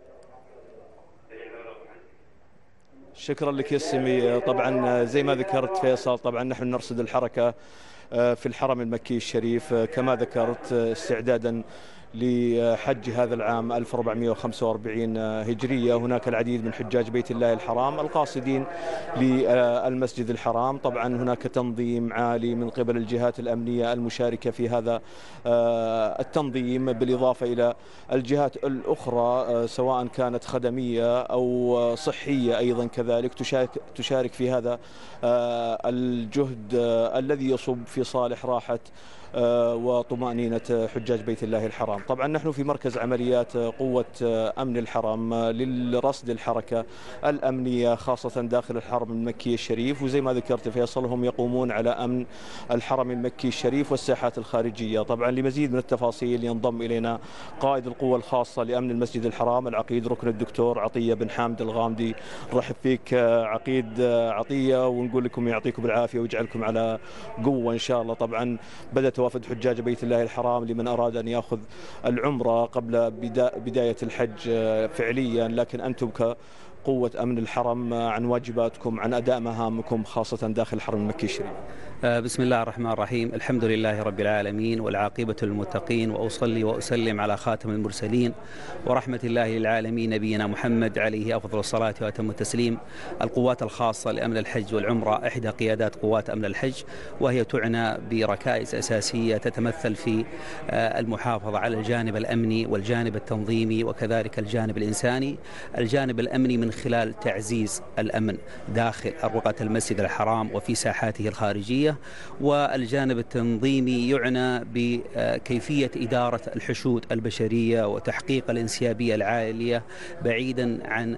شكرا لك يا سمي. طبعا زي ما ذكرت فيصل، طبعا نحن نرصد الحركة في الحرم المكي الشريف كما ذكرت استعدادا لحج هذا العام 1445 هجرية. هناك العديد من حجاج بيت الله الحرام القاصدين للمسجد الحرام. طبعا هناك تنظيم عالي من قبل الجهات الأمنية المشاركة في هذا التنظيم، بالإضافة إلى الجهات الأخرى سواء كانت خدمية أو صحية أيضا كذلك تشارك في هذا الجهد الذي يصب في صالح راحة وطمأنينة حجاج بيت الله الحرام. طبعا نحن في مركز عمليات قوة أمن الحرم للرصد الحركة الأمنية خاصة داخل الحرم المكي الشريف، وزي ما ذكرت فيصل هم يقومون على أمن الحرم المكي الشريف والساحات الخارجية. طبعا لمزيد من التفاصيل ينضم إلينا قائد القوة الخاصة لأمن المسجد الحرام العقيد ركن الدكتور عطية بن حامد الغامدي. نرحب فيك عقيد عطية ونقول لكم يعطيكم العافية ويجعلكم على قوة إن شاء الله. طبعا بدأ توافد حجاج بيت الله الحرام لمن أراد أن يأخذ العمرة قبل بداية الحج فعليا، لكن أنتم كقوة أمن الحرم عن واجباتكم، عن أداء مهامكم خاصة داخل الحرم المكي الشريف. بسم الله الرحمن الرحيم. الحمد لله رب العالمين والعاقبة للمتقين، وأصلي وأسلم على خاتم المرسلين ورحمة الله للعالمين نبينا محمد عليه أفضل الصلاة وأتم التسليم. القوات الخاصة لأمن الحج والعمرة إحدى قيادات قوات أمن الحج، وهي تعنى بركائز أساسية تتمثل في المحافظة على الجانب الأمني والجانب التنظيمي وكذلك الجانب الإنساني. الجانب الأمني من خلال تعزيز الأمن داخل أروقة المسجد الحرام وفي ساحاته الخارجية، والجانب التنظيمي يعنى بكيفية إدارة الحشود البشرية وتحقيق الانسيابية العالية بعيدا عن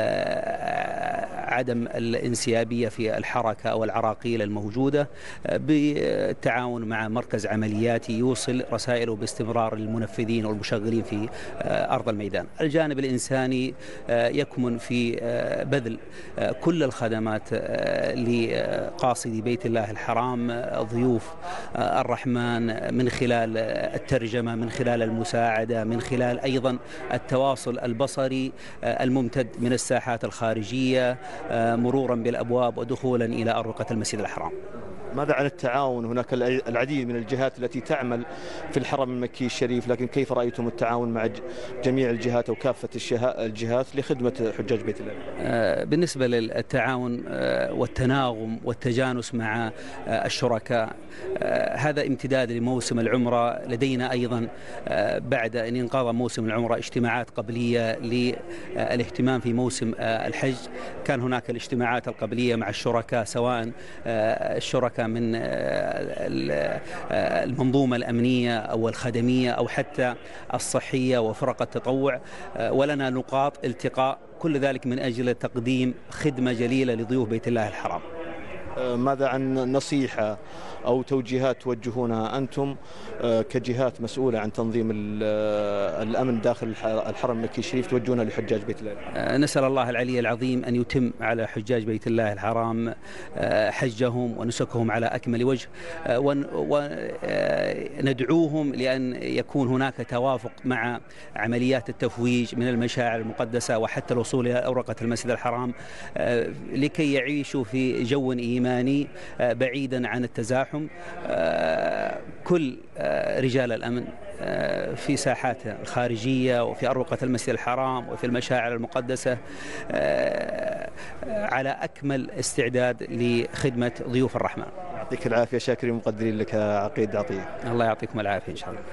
عدم الانسيابية في الحركة أو العراقيل الموجودة، بالتعاون مع مركز عملياتي يوصل رسائله باستمرار للمنفذين والمشغلين في أرض الميدان. الجانب الإنساني يكمن في بذل كل الخدمات لقاصدي بيت الله الحرام ضيوف الرحمن، من خلال الترجمة، من خلال المساعدة، من خلال أيضا التواصل البصري الممتد من الساحات الخارجية مرورا بالأبواب ودخولا إلى أروقة المسجد الحرام. ماذا عن التعاون؟ هناك العديد من الجهات التي تعمل في الحرم المكي الشريف، لكن كيف رأيتم التعاون مع جميع الجهات أو كافة الجهات لخدمة حجاج بيت الله؟ بالنسبة للتعاون والتناغم والتجانس مع الشركاء، هذا امتداد لموسم العمرة. لدينا أيضا بعد أن انقضى موسم العمرة اجتماعات قبلية للاهتمام في موسم الحج. كان هناك الاجتماعات القبلية مع الشركاء، سواء الشركاء من المنظومة الأمنية أو الخدمية أو حتى الصحية وفرق التطوع، ولنا نقاط التقاء، كل ذلك من أجل تقديم خدمة جليلة لضيوف بيت الله الحرام. ماذا عن نصيحة أو توجيهات توجهونها أنتم كجهات مسؤولة عن تنظيم الأمن داخل الحرم المكي الشريف توجهونها لحجاج بيت الله؟ نسأل الله العلي العظيم أن يتم على حجاج بيت الله الحرام حجهم ونسكهم على أكمل وجه، وندعوهم لأن يكون هناك توافق مع عمليات التفويج من المشاعر المقدسة وحتى الوصول إلى أروقة المسجد الحرام، لكي يعيشوا في جو إيماني بعيدا عن التزاحم. كل رجال الأمن في ساحاته الخارجية وفي أروقة المسجد الحرام وفي المشاعر المقدسة على أكمل استعداد لخدمة ضيوف الرحمن. يعطيك العافية، شاكرين ومقدرين لك عقيد عطية. الله يعطيكم العافية إن شاء الله.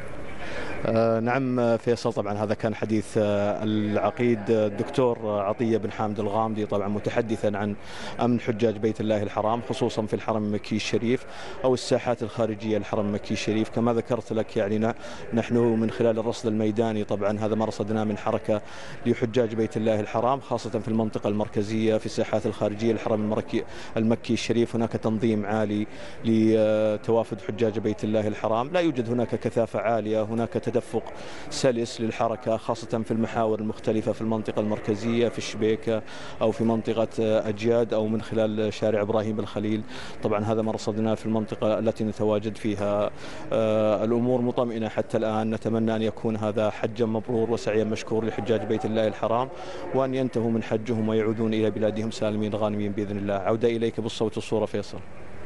نعم فيصل، طبعا هذا كان حديث العقيد الدكتور عطية بن حامد الغامدي، طبعا متحدثا عن أمن حجاج بيت الله الحرام خصوصا في الحرم المكي الشريف أو الساحات الخارجية للحرم المكي الشريف. كما ذكرت لك يعني نحن من خلال الرصد الميداني، طبعا هذا ما رصدناه من حركة لحجاج بيت الله الحرام خاصة في المنطقة المركزية في الساحات الخارجية للحرم المكي الشريف. هناك تنظيم عالي لتوافد حجاج بيت الله الحرام، لا يوجد هناك كثافة عالية، هناك تدفق سلس للحركة خاصة في المحاور المختلفة في المنطقة المركزية في الشبيكة أو في منطقة أجياد أو من خلال شارع إبراهيم الخليل. طبعا هذا ما رصدناه في المنطقة التي نتواجد فيها. الأمور مطمئنة حتى الآن، نتمنى أن يكون هذا حجا مبرور وسعيا مشكور لحجاج بيت الله الحرام، وأن ينتهوا من حجهم ويعودون إلى بلادهم سالمين غانمين بإذن الله. عودة إليك بالصوت والصورة فيصل.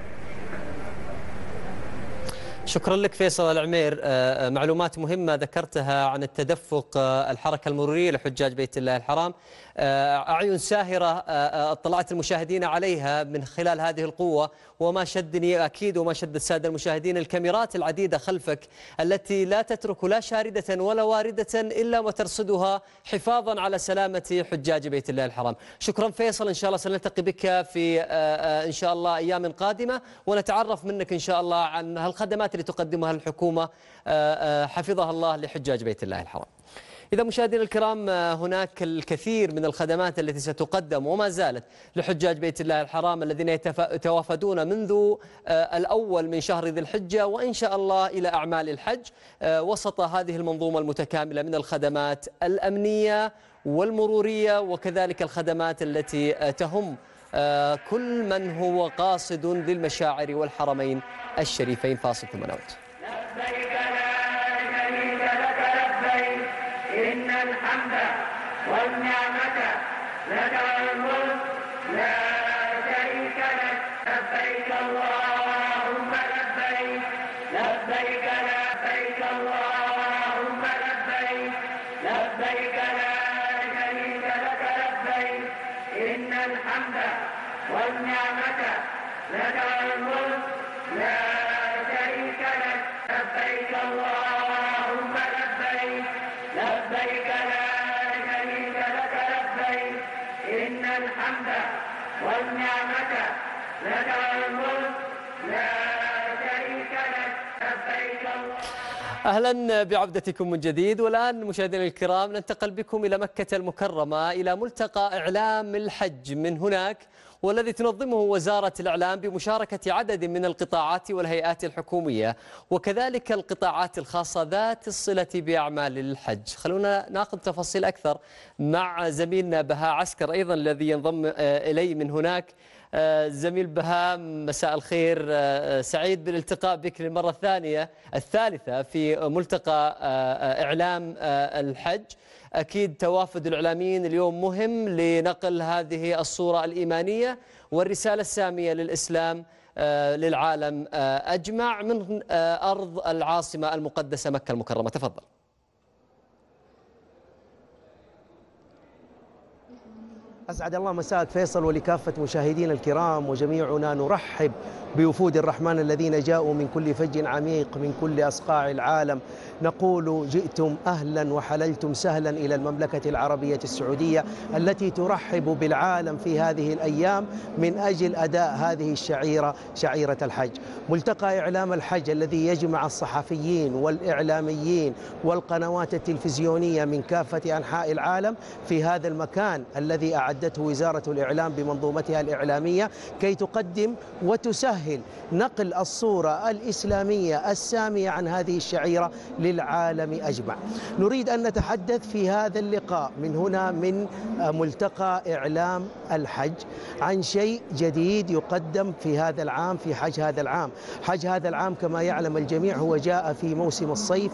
شكرا لك فيصل العمير، معلومات مهمة ذكرتها عن التدفق الحركة المرورية لحجاج بيت الله الحرام، أعين ساهرة اطلعت المشاهدين عليها من خلال هذه القوة، وما شدني أكيد وما شد السادة المشاهدين الكاميرات العديدة خلفك التي لا تترك لا شاردة ولا واردة إلا وترصدها حفاظا على سلامة حجاج بيت الله الحرام. شكرا فيصل، إن شاء الله سنلتقي بك في إن شاء الله أيام قادمة ونتعرف منك إن شاء الله عن هالخدمات اللي تقدمها الحكومة حفظها الله لحجاج بيت الله الحرام. إذا مشاهدينا الكرام، هناك الكثير من الخدمات التي ستقدم وما زالت لحجاج بيت الله الحرام الذين يتوافدون منذ الأول من شهر ذي الحجة وإن شاء الله إلى أعمال الحج، وسط هذه المنظومة المتكاملة من الخدمات الأمنية والمرورية وكذلك الخدمات التي تهم كل من هو قاصد للمشاعر والحرمين الشريفين. فاصل ثم نعود. إن الحمد والنعمة لك والملك لا شريك لك. لبيك اللهم الحمد والنعمة لك والملك لا شريك لك لبيك اللهم لبيك لبيك لا شريك لك لبيك إن الحمد والنعمة لك والملك لا شريك لك لبيك الله. أهلا بعودتكم من جديد. والآن مشاهدينا الكرام ننتقل بكم إلى مكة المكرمة إلى ملتقى إعلام الحج من هناك، والذي تنظمه وزارة الإعلام بمشاركة عدد من القطاعات والهيئات الحكومية وكذلك القطاعات الخاصة ذات الصلة بأعمال الحج. خلونا ناخذ تفاصيل أكثر مع زميلنا بهاء عسكر أيضا الذي ينضم إلي من هناك. زميل بهاء مساء الخير، سعيد بالالتقاء بك للمرة الثالثة في ملتقى إعلام الحج. أكيد توافد الإعلاميين اليوم مهم لنقل هذه الصورة الإيمانية والرسالة السامية للإسلام للعالم أجمع من أرض العاصمة المقدسة مكة المكرمة. تفضل. أسعد الله مساءك فيصل ولكافة مشاهدينا الكرام، وجميعنا نرحب بوفود الرحمن الذين جاءوا من كل فج عميق من كل أصقاع العالم. نقول جئتم أهلا وحللتم سهلا إلى المملكة العربية السعودية التي ترحب بالعالم في هذه الأيام من أجل أداء هذه الشعيرة، شعيرة الحج. ملتقى إعلام الحج الذي يجمع الصحفيين والإعلاميين والقنوات التلفزيونية من كافة أنحاء العالم في هذا المكان الذي أعدته وزارة الإعلام بمنظومتها الإعلامية كي تقدم وتسهل نقل الصورة الإسلامية السامية عن هذه الشعيرة للعالم أجمع. نريد أن نتحدث في هذا اللقاء من هنا من ملتقى إعلام الحج عن شيء جديد يقدم في هذا العام، في حج هذا العام. حج هذا العام كما يعلم الجميع هو جاء في موسم الصيف،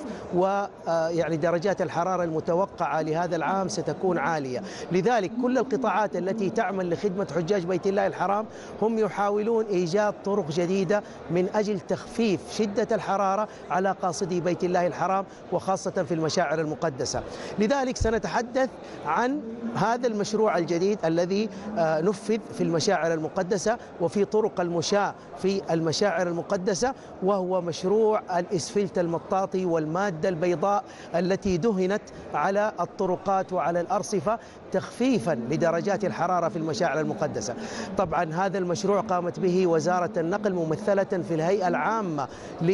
ويعني درجات الحرارة المتوقعة لهذا العام ستكون عالية، لذلك كل القطاعات التي تعمل لخدمة حجاج بيت الله الحرام هم يحاولون إيجاد طرق جديدة من أجل تخفيف شدة الحرارة على قاصدي بيت الله الحرام وخاصة في المشاعر المقدسة. لذلك سنتحدث عن هذا المشروع الجديد الذي نفذ في المشاعر المقدسة وفي طرق المشاة في المشاعر المقدسة، وهو مشروع الإسفلت المطاطي والمادة البيضاء التي دهنت على الطرقات وعلى الأرصفة تخفيفا لدرجات الحرارة في المشاعر المقدسة. طبعا هذا المشروع قامت به وزارة النقل ممثلة في الهيئة العامة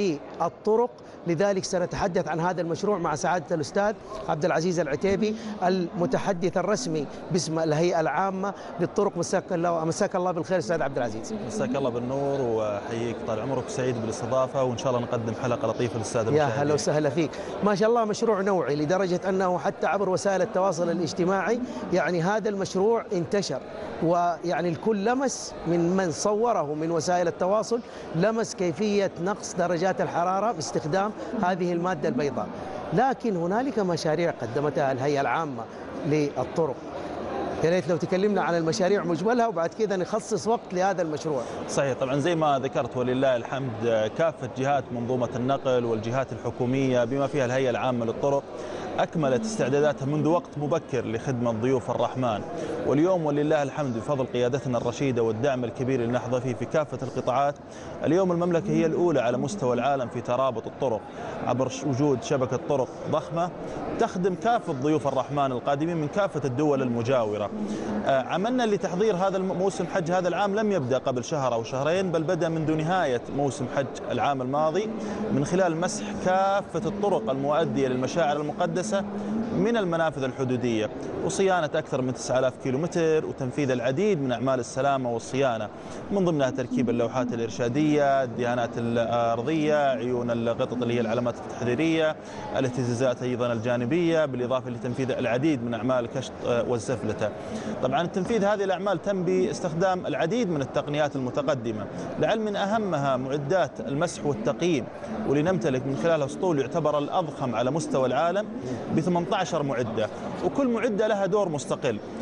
للطرق، لذلك سنتحدث عن هذا المشروع مع سعادة الأستاذ عبد العزيز العتيبي المتحدث الرسمي باسم الهيئة العامة للطرق. مساك الله بالخير أستاذ عبد العزيز. مساك الله بالنور وحييك طال عمرك، سعيد بالاستضافة وإن شاء الله نقدم حلقة لطيفة للسادة المشاهدين. يا هلا وسهلا فيك. ما شاء الله مشروع نوعي لدرجة أنه حتى عبر وسائل التواصل الاجتماعي يعني هذا المشروع انتشر، ويعني الكل لمس من صوره من وسائل التواصل لمس كيفية نقص درجات الحرارة باستخدام هذه المادة البيضاء. لكن هنالك مشاريع قدمتها الهيئة العامة للطرق، يا ريت لو تكلمنا عن المشاريع مجملها وبعد كذا نخصص وقت لهذا المشروع. صحيح، طبعا زي ما ذكرت ولله الحمد كافة جهات منظومة النقل والجهات الحكومية بما فيها الهيئة العامة للطرق أكملت استعداداتها منذ وقت مبكر لخدمة ضيوف الرحمن، واليوم ولله الحمد بفضل قيادتنا الرشيدة والدعم الكبير اللي نحظى فيه في كافة القطاعات، اليوم المملكة هي الأولى على مستوى العالم في ترابط الطرق عبر وجود شبكة طرق ضخمة تخدم كافة ضيوف الرحمن القادمين من كافة الدول المجاورة. عملنا لتحضير هذا موسم حج هذا العام لم يبدأ قبل شهر أو شهرين، بل بدأ منذ نهاية موسم حج العام الماضي من خلال مسح كافة الطرق المؤدية للمشاعر المقدسة من المنافذ الحدودية وصيانة أكثر من 9000 كيلومتر وتنفيذ العديد من أعمال السلامة والصيانة، من ضمنها تركيب اللوحات الإرشادية، الدهانات الأرضية، عيون القطط اللي هي العلامات التحذيرية، الاهتزازات أيضا الجانبية، بالإضافة لتنفيذ العديد من أعمال الكشط والزفلتة. طبعا تنفيذ هذه الأعمال تم باستخدام العديد من التقنيات المتقدمة، لعل من أهمها معدات المسح والتقييم، واللي نمتلك من خلالها اسطول يعتبر الأضخم على مستوى العالم ب 18 معدة، وكل معدة لها دور مستقل.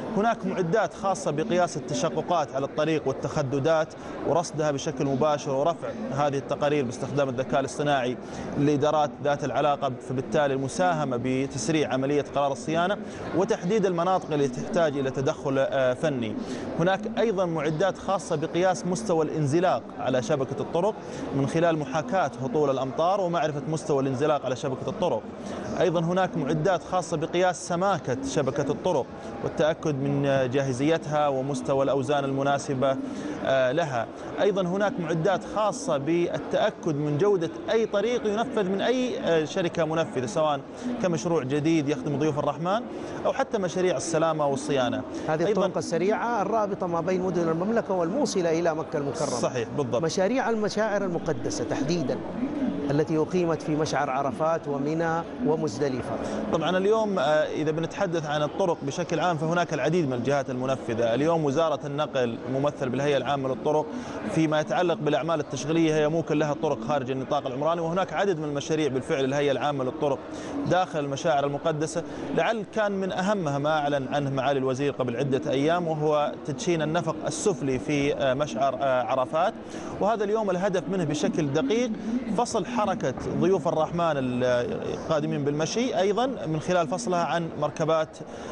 هناك معدات خاصة بقياس التشققات على الطريق والتخددات ورصدها بشكل مباشر ورفع هذه التقارير باستخدام الذكاء الاصطناعي للإدارات ذات العلاقة، فبالتالي المساهمة بتسريع عملية قرار الصيانة وتحديد المناطق اللي تحتاج إلى تدخل فني. هناك أيضا معدات خاصة بقياس مستوى الانزلاق على شبكة الطرق من خلال محاكاة هطول الأمطار ومعرفة مستوى الانزلاق على شبكة الطرق. أيضا هناك معدات خاصة بقياس سماكة شبكة الطرق والتأكد من جاهزيتها ومستوى الأوزان المناسبة لها. أيضا هناك معدات خاصة بالتأكد من جودة أي طريق ينفذ من أي شركة منفذة، سواء كمشروع جديد يخدم ضيوف الرحمن أو حتى مشاريع السلامة والصيانة. هذه الطرق السريعة الرابطة ما بين مدن المملكة والموصلة إلى مكة المكرمة. صحيح بالضبط. مشاريع المشاعر المقدسة تحديدا التي أقيمت في مشعر عرفات ومنى ومزدلفة. طبعا اليوم إذا بنتحدث عن الطرق بشكل عام فهناك العديد من الجهات المنفذة. اليوم وزارة النقل ممثل بالهيئة العامة للطرق، فيما يتعلق بالأعمال التشغيلية هي موكل لها الطرق خارج النطاق العمراني، وهناك عدد من المشاريع بالفعل الهيئة العامة للطرق داخل المشاعر المقدسة. لعل كان من أهمها ما أعلن عنه معالي الوزير قبل عدة أيام، وهو تدشين النفق السفلي في مشعر عرفات، وهذا اليوم الهدف منه بشكل دقيق فصل حركة ضيوف الرحمن القادمين بالمشي أيضا من خلال فصلها عن مركبات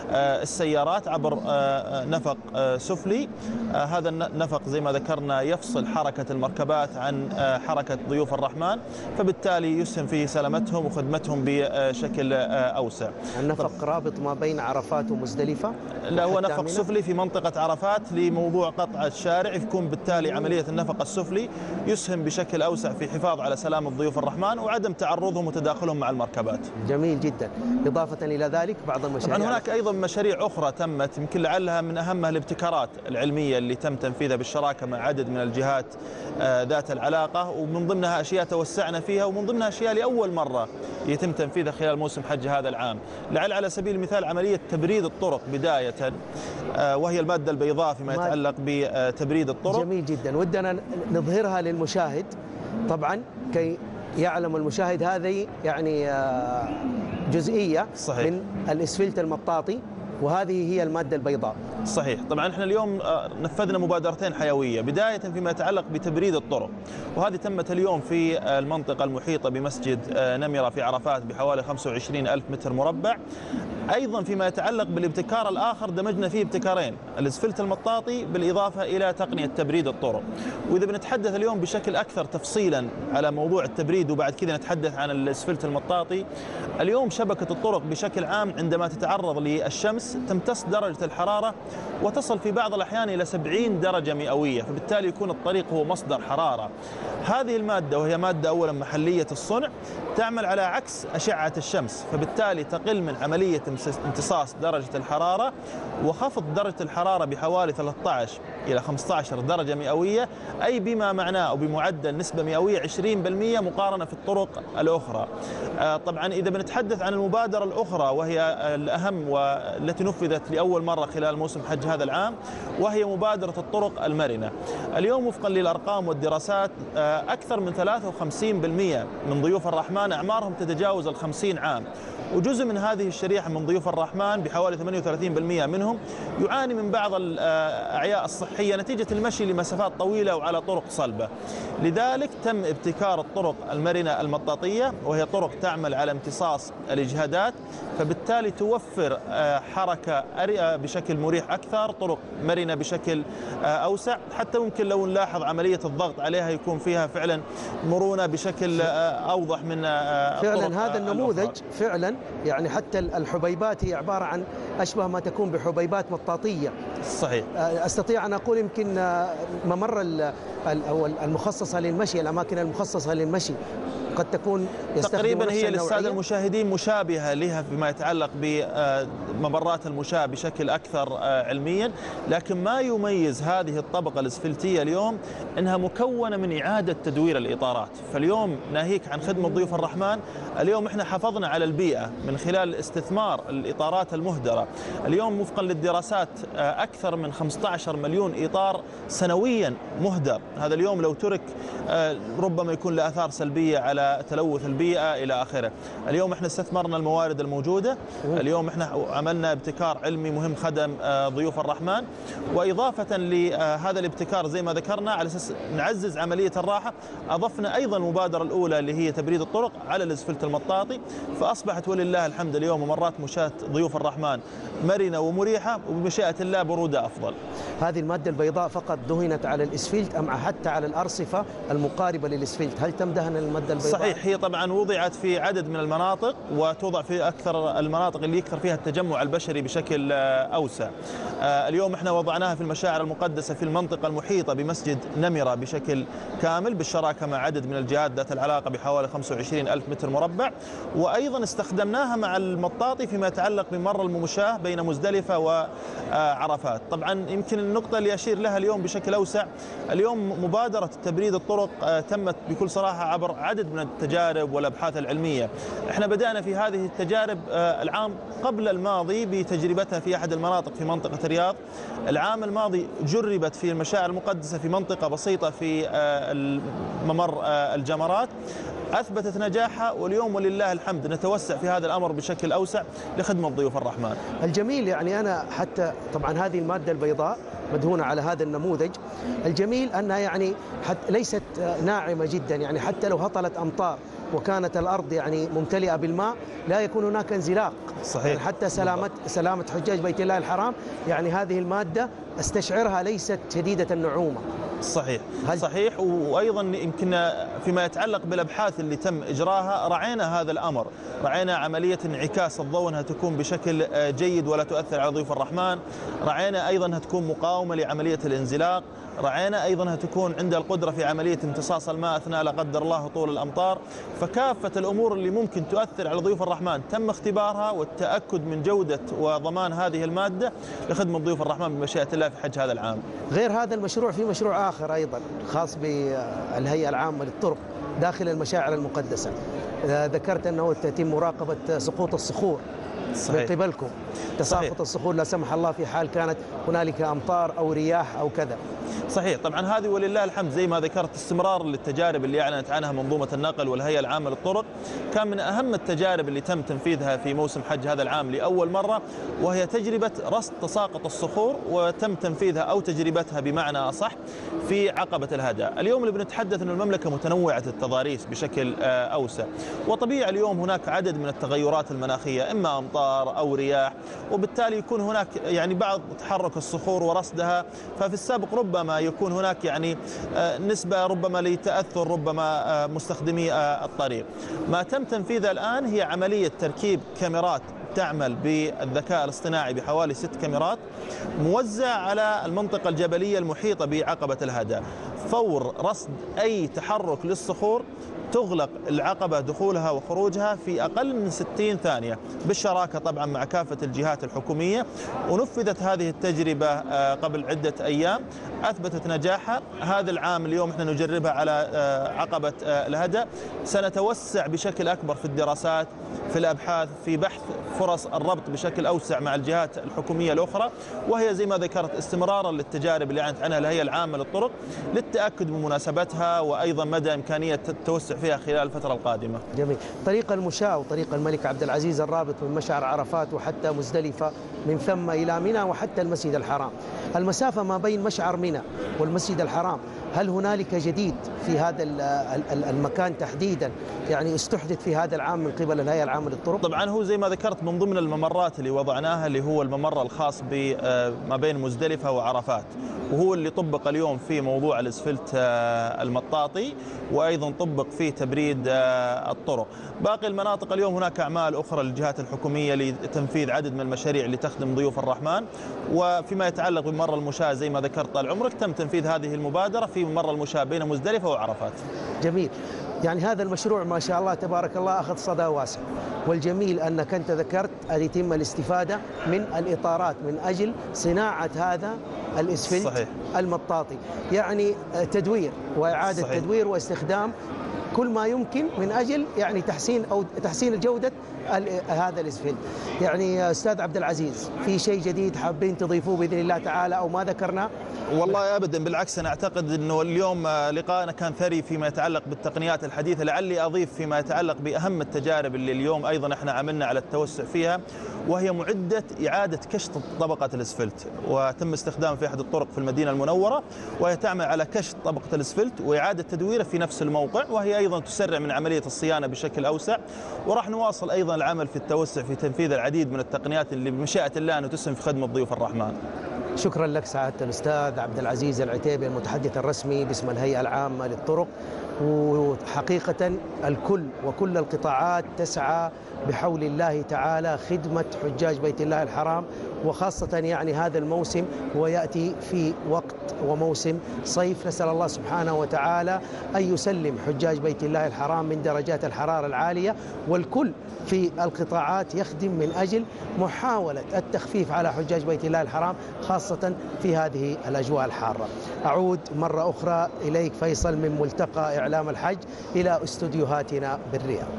السيارات عبر نفق سفلي. هذا النفق زي ما ذكرنا يفصل حركة المركبات عن حركة ضيوف الرحمن، فبالتالي يسهم في سلامتهم وخدمتهم بشكل أوسع. النفق رابط ما بين عرفات ومزدلفة؟ لا، هو نفق سفلي في منطقة عرفات لموضوع قطع الشارع، يكون بالتالي عملية النفق السفلي يسهم بشكل أوسع في حفاظ على سلامة ضيوف الرحمن وعدم تعرضهم وتداخلهم مع المركبات. جميل جدا. إضافة إلى ذلك بعض المشاريع، طبعا هناك أيضا مشاريع أخرى تمت، يمكن لعلها من أهمها الابتكارات العلمية اللي تم تنفيذها بالشراكة مع عدد من الجهات ذات العلاقة، ومن ضمنها أشياء توسعنا فيها ومن ضمنها أشياء لأول مرة يتم تنفيذها خلال موسم حج هذا العام. لعل على سبيل المثال عملية تبريد الطرق بداية، وهي المادة البيضاء فيما يتعلق بتبريد الطرق. جميل جدا. ودنا نظهرها للمشاهد طبعا كي يعلم المشاهد هذه يعني جزئية صحيح من الإسفلت المطاطي، وهذه هي المادة البيضاء. صحيح. طبعا احنا اليوم نفذنا مبادرتين حيوية، بداية فيما يتعلق بتبريد الطرق، وهذه تمت اليوم في المنطقة المحيطة بمسجد نمرة في عرفات بحوالي 25,000 متر مربع. أيضا فيما يتعلق بالابتكار الآخر دمجنا فيه ابتكارين، الاسفلت المطاطي بالإضافة إلى تقنية تبريد الطرق. وإذا بنتحدث اليوم بشكل أكثر تفصيلا على موضوع التبريد وبعد كذا نتحدث عن الاسفلت المطاطي، اليوم شبكة الطرق بشكل عام عندما تتعرض للشمس تمتص درجة الحرارة وتصل في بعض الأحيان إلى 70 درجة مئوية، فبالتالي يكون الطريق هو مصدر حرارة. هذه المادة وهي مادة أولا محلية الصنع تعمل على عكس أشعة الشمس، فبالتالي تقل من عملية امتصاص درجة الحرارة وخفض درجة الحرارة بحوالي 13 إلى 15 درجة مئوية، أي بما معناه أو بمعدل نسبة مئوية 20% مقارنة في الطرق الأخرى. طبعا إذا بنتحدث عن المبادرة الأخرى وهي الأهم والتي نفذت لأول مرة خلال موسم حج هذا العام، وهي مبادرة الطرق المرنة. اليوم وفقا للأرقام والدراسات أكثر من 53% من ضيوف الرحمن أعمارهم تتجاوز 50 عام، وجزء من هذه الشريحة من ضيوف الرحمن بحوالي 38% منهم يعاني من بعض الأعياء الصحية نتيجة المشي لمسافات طويلة وعلى طرق صلبة. لذلك تم ابتكار الطرق المرنة المطاطية، وهي طرق تعمل على امتصاص الإجهادات، فبالتالي توفر حركة بشكل مريح أكثر، طرق مرنة بشكل أوسع، حتى ممكن لو نلاحظ عملية الضغط عليها يكون فيها فعلا مرونة بشكل أوضح من فعلا هذا النموذج فعلا يعني حتى الحبيبات هي عبارة عن أشبه ما تكون بحبيبات مطاطية. صحيح. أستطيع أن أقول يمكن ممر المخصصة للمشي، الأماكن المخصصة للمشي قد تكون تقريبا هي للسادة المشاهدين مشابهة لها فيما يتعلق بممرات المشاة بشكل أكثر علميا، لكن ما يميز هذه الطبقة الاسفلتية اليوم أنها مكونة من إعادة تدوير الإطارات. فاليوم ناهيك عن خدمة ضيوف الرحمن، اليوم احنا حافظنا على البيئة من خلال استثمار الإطارات المهدرة. اليوم وفقا للدراسات أكثر من 15 مليون إطار سنويا مهدر. هذا اليوم لو ترك ربما يكون له آثار سلبية على على تلوث البيئة إلى آخره. اليوم احنا استثمرنا الموارد الموجودة، اليوم احنا عملنا ابتكار علمي مهم خدم ضيوف الرحمن، وإضافة لهذا الابتكار زي ما ذكرنا على أساس نعزز عملية الراحة، أضفنا أيضا المبادرة الأولى اللي هي تبريد الطرق على الإسفلت المطاطي، فأصبحت ولله الحمد اليوم ممرات مشاة ضيوف الرحمن مرنة ومريحة وبمشيئة الله برودة أفضل. هذه المادة البيضاء فقط دهنت على الإسفلت أم حتى على الأرصفة المقاربة للإسفلت؟ هل تم دهن المادة البيضاء؟ صحيح، هي طبعا وضعت في عدد من المناطق وتوضع في أكثر المناطق اللي يكثر فيها التجمع البشري بشكل أوسع. اليوم احنا وضعناها في المشاعر المقدسة في المنطقة المحيطة بمسجد نمرة بشكل كامل بالشراكة مع عدد من الجهات ذات العلاقة بحوالي 25,000 متر مربع، وأيضا استخدمناها مع المطاطي فيما يتعلق بممر الممشاة بين مزدلفة وعرفات. طبعا يمكن النقطة اللي أشير لها اليوم بشكل أوسع، اليوم مبادرة تبريد الطرق تمت بكل صراحة عبر عدد من التجارب والأبحاث العلمية. احنا بدأنا في هذه التجارب العام قبل الماضي بتجربتها في أحد المناطق في منطقة الرياض. العام الماضي جربت في المشاعر المقدسة في منطقة بسيطة في ممر الجمرات، أثبتت نجاحها، واليوم ولله الحمد نتوسع في هذا الأمر بشكل أوسع لخدمة ضيوف الرحمن. الجميل يعني أنا حتى طبعا هذه المادة البيضاء مدهونة على هذا النموذج، الجميل أنها يعني ليست ناعمة جدا، يعني حتى لو هطلت أمطار وكانت الأرض يعني ممتلئة بالماء لا يكون هناك انزلاق. صحيح. يعني حتى سلامة حجاج بيت الله الحرام، يعني هذه المادة استشعرها ليست شديدة النعومة. صحيح صحيح. وأيضا يمكن فيما يتعلق بالأبحاث اللي تم إجراها رعينا هذا الأمر، رعينا عملية انعكاس الضوء أنها تكون بشكل جيد ولا تؤثر على ضيوف الرحمن، رعينا أيضا أنها تكون مقاومة لعملية الانزلاق، رعينا أيضا أنها تكون عندها القدرة في عملية امتصاص الماء أثناء لا قدر الله هطول الأمطار. فكافة الأمور اللي ممكن تؤثر على ضيوف الرحمن تم اختبارها والتأكد من جودة وضمان هذه المادة لخدمة ضيوف الرحمن بمشيئة الله في حج هذا العام. غير هذا المشروع في مشروع آخر أيضا خاص بالهيئة العامة للطرق داخل المشاعر المقدسة، ذكرت أنه تتم مراقبة سقوط الصخور. صحيح. من قبلكم تساقط الصخور لا سمح الله في حال كانت هنالك أمطار أو رياح أو كذا. صحيح، طبعا هذه ولله الحمد زي ما ذكرت استمرار للتجارب اللي أعلنت عنها منظومة النقل والهيئة العامة للطرق، كان من أهم التجارب اللي تم تنفيذها في موسم حج هذا العام لأول مرة، وهي تجربة رصد تساقط الصخور، وتم تنفيذها أو تجربتها بمعنى أصح في عقبة الهدى. اليوم اللي بنتحدث أن المملكة متنوعة التضاريس بشكل أوسع، وطبيعي اليوم هناك عدد من التغيرات المناخية، إما أمطار أو رياح، وبالتالي يكون هناك يعني بعض تحرك الصخور ورصدها. ففي السابق ربما يكون هناك يعني نسبة ربما لتأثر ربما مستخدمي الطريق. ما تم تنفيذه الآن هي عملية تركيب كاميرات تعمل بالذكاء الاصطناعي بحوالي 6 كاميرات موزع على المنطقة الجبلية المحيطة بعقبة الهدى. فور رصد أي تحرك للصخور تغلق العقبة دخولها وخروجها في أقل من 60 ثانية بالشراكة طبعا مع كافة الجهات الحكومية. ونفذت هذه التجربة قبل عدة أيام، أثبتت نجاحها. هذا العام اليوم احنا نجربها على عقبة الهدى، سنتوسع بشكل أكبر في الدراسات، في الأبحاث، في بحث فرص الربط بشكل أوسع مع الجهات الحكومية الأخرى، وهي زي ما ذكرت استمرارا للتجارب اللي أعلنت عنها الهيئة العامة للطرق للتأكد من مناسبتها وأيضا مدى إمكانية التوسع فيها خلال الفترة القادمة. جميل. طريق المشاة وطريق الملك عبد العزيز الرابط من مشعر عرفات وحتى مزدلفة من ثم إلى منى وحتى المسجد الحرام، المسافة ما بين مشعر منى والمسجد الحرام، هل هنالك جديد في هذا المكان تحديدا يعني استحدث في هذا العام من قبل الهيئة العامة للطرق؟ طبعا هو زي ما ذكرت من ضمن الممرات اللي وضعناها اللي هو الممر الخاص بما بين مزدلفة وعرفات، وهو اللي طبق اليوم في موضوع الاسفلت المطاطي، وايضا طبق فيه تبريد الطرق. باقي المناطق اليوم هناك اعمال اخرى للجهات الحكوميه لتنفيذ عدد من المشاريع اللي تخدم ضيوف الرحمن. وفيما يتعلق بممر المشاة زي ما ذكرت طال عمرك تم تنفيذ هذه المبادره في ممر المشاة بين مزدلفه وعرفات. جميل. يعني هذا المشروع ما شاء الله تبارك الله أخذ صدى واسع، والجميل أنك أنت ذكرت أن يتم الاستفادة من الإطارات من أجل صناعة هذا الإسفلت. صحيح. المطاطي، يعني تدوير وإعادة. صحيح. تدوير واستخدام كل ما يمكن من أجل يعني تحسين جودة هذا الإسفلت. يعني أستاذ عبد العزيز، في شيء جديد حابين تضيفوه بإذن الله تعالى أو ما ذكرنا؟ والله أبدا، بالعكس أنا أعتقد أنه اليوم لقاءنا كان ثري فيما يتعلق بالتقنيات الحديثة. لعلي أضيف فيما يتعلق بأهم التجارب اللي اليوم أيضا احنا عملنا على التوسع فيها، وهي معدة إعادة كشط طبقة الإسفلت، وتم استخدامها في أحد الطرق في المدينة المنورة، وهي تعمل على كشط طبقة الإسفلت وإعادة تدويره في نفس الموقع، وهي أيضا تسرع من عملية الصيانة بشكل أوسع. وراح نواصل أيضا العمل في التوسع في تنفيذ العديد من التقنيات اللي بمشيئة الله أن تسهم في خدمة ضيوف الرحمن. شكرا لك سعادة الأستاذ عبد العزيز العتيبي، المتحدث الرسمي باسم الهيئة العامة للطرق. وحقيقة الكل وكل القطاعات تسعى بحول الله تعالى خدمة حجاج بيت الله الحرام، وخاصة يعني هذا الموسم ويأتي في وقت وموسم صيف. نسأل الله سبحانه وتعالى أن يسلم حجاج بيت الله الحرام من درجات الحرارة العالية، والكل في القطاعات يخدم من أجل محاولة التخفيف على حجاج بيت الله الحرام، خاصة في هذه الأجواء الحارة. أعود مرة أخرى إليك فيصل من ملتقى إعلام الحج إلى استوديوهاتنا بالرياض.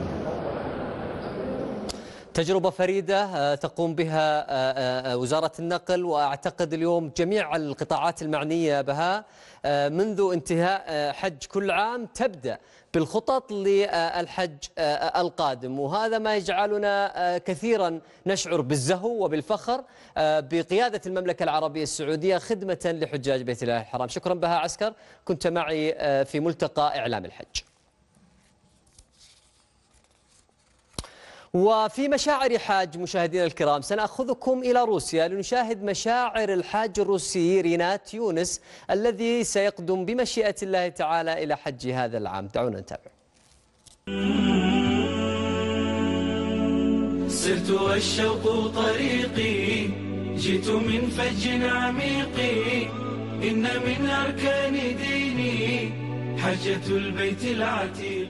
تجربة فريدة تقوم بها وزارة النقل، وأعتقد اليوم جميع القطاعات المعنية بها منذ انتهاء حج كل عام تبدأ بالخطط للحج القادم، وهذا ما يجعلنا كثيرا نشعر بالزهو وبالفخر بقيادة المملكة العربية السعودية خدمة لحجاج بيت الله الحرام. شكرا بها عسكر، كنت معي في ملتقى إعلام الحج. وفي مشاعر حاج مشاهدينا الكرام سنأخذكم إلى روسيا لنشاهد مشاعر الحاج الروسي رينات يونس الذي سيقدم بمشيئة الله تعالى إلى حج هذا العام. دعونا نتابع. سرت والشوق طريقي، جئت من فج عميق، إن من أركان ديني حجة البيت العتيق.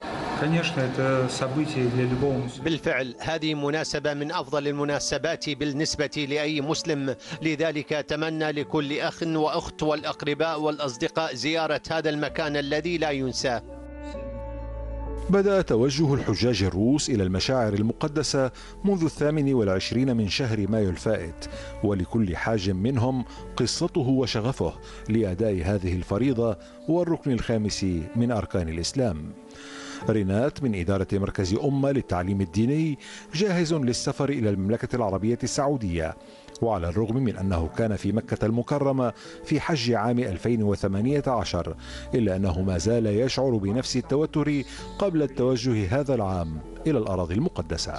بالفعل هذه مناسبة من أفضل المناسبات بالنسبة لأي مسلم، لذلك أتمنى لكل أخ وأخت والأقرباء والأصدقاء زيارة هذا المكان الذي لا ينسى. بدأ توجه الحجاج الروس إلى المشاعر المقدسة منذ 28 من شهر مايو الفائت، ولكل حاج منهم قصته وشغفه لأداء هذه الفريضة والركن الخامس من أركان الإسلام. رينات من إدارة مركز أمة للتعليم الديني جاهز للسفر إلى المملكة العربية السعودية، وعلى الرغم من أنه كان في مكة المكرمة في حج عام 2018 إلا أنه ما زال يشعر بنفس التوتر قبل التوجه هذا العام إلى الأراضي المقدسة.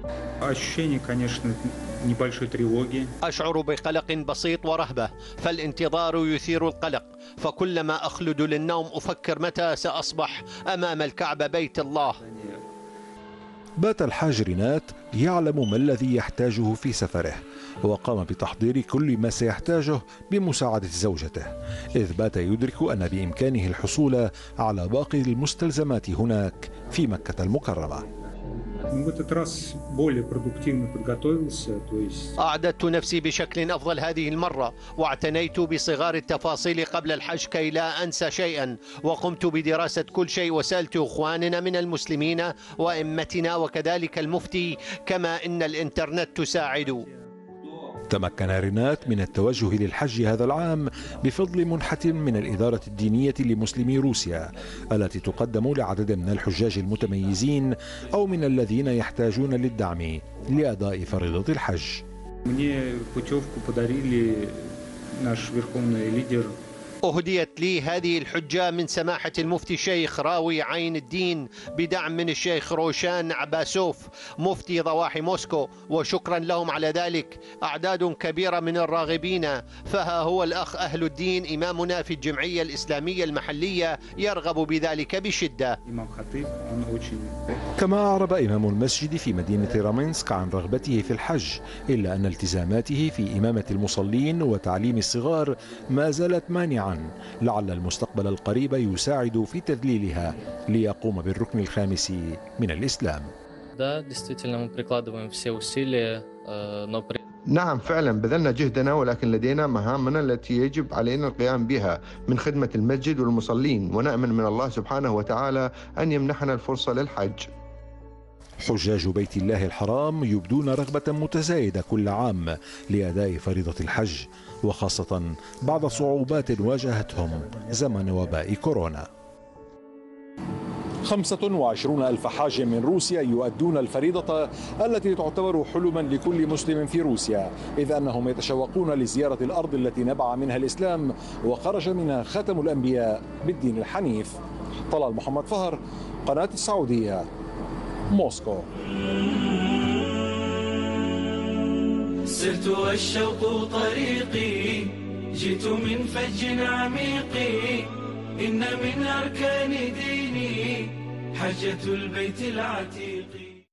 أشعر بقلق بسيط ورهبة، فالانتظار يثير القلق، فكلما أخلد للنوم أفكر متى سأصبح أمام الكعبة بيت الله. بات الحاج رينات يعلم ما الذي يحتاجه في سفره، وقام بتحضير كل ما سيحتاجه بمساعدة زوجته، إذ بات يدرك أن بإمكانه الحصول على باقي المستلزمات هناك في مكة المكرمة. أعددت نفسي بشكل أفضل هذه المرة، واعتنيت بصغار التفاصيل قبل الحج كي لا أنسى شيئا، وقمت بدراسة كل شيء، وسألت إخواننا من المسلمين وأئمتنا وكذلك المفتي، كما إن الإنترنت تساعد. تمكن رينات من التوجه للحج هذا العام بفضل منحة من الإدارة الدينية لمسلمي روسيا التي تقدم لعدد من الحجاج المتميزين أو من الذين يحتاجون للدعم لأداء فريضة الحج. أهديت لي هذه الحجة من سماحة المفتي الشيخ راوي عين الدين بدعم من الشيخ روشان عباسوف مفتي ضواحي موسكو، وشكرا لهم على ذلك. أعداد كبيرة من الراغبين، فها هو الأخ أهل الدين إمامنا في الجمعية الإسلامية المحلية يرغب بذلك بشدة. كما أعرب إمام المسجد في مدينة رامينسك عن رغبته في الحج، إلا أن التزاماته في إمامة المصلين وتعليم الصغار ما زالت مانعا، لعل المستقبل القريب يساعد في تذليلها ليقوم بالركن الخامس من الإسلام. نعم فعلا بذلنا جهدنا، ولكن لدينا مهامنا التي يجب علينا القيام بها من خدمة المسجد والمصلين، ونأمل من الله سبحانه وتعالى أن يمنحنا الفرصة للحج. حجاج بيت الله الحرام يبدون رغبة متزايدة كل عام لأداء فريضة الحج، وخاصة بعد صعوبات واجهتهم زمن وباء كورونا. 25,000 حاج من روسيا يؤدون الفريضة التي تعتبر حلما لكل مسلم في روسيا، إذ أنهم يتشوقون لزيارة الأرض التي نبع منها الإسلام وخرج منها خاتم الأنبياء بالدين الحنيف. طلال محمد فهر، قناة السعودية، موسكو. سرت والشوق طريقي، جئت من فج عميق، إن من أركان ديني حجة البيت العتيق.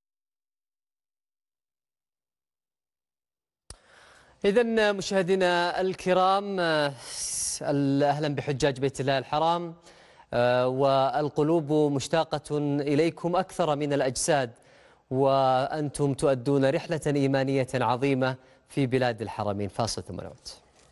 إذن مشاهدينا الكرام، أهلا بحجاج بيت الله الحرام، والقلوب مشتاقة إليكم أكثر من الأجساد، وأنتم تؤدون رحلة إيمانية عظيمة في بلاد الحرمين. فاصل ثم نعود.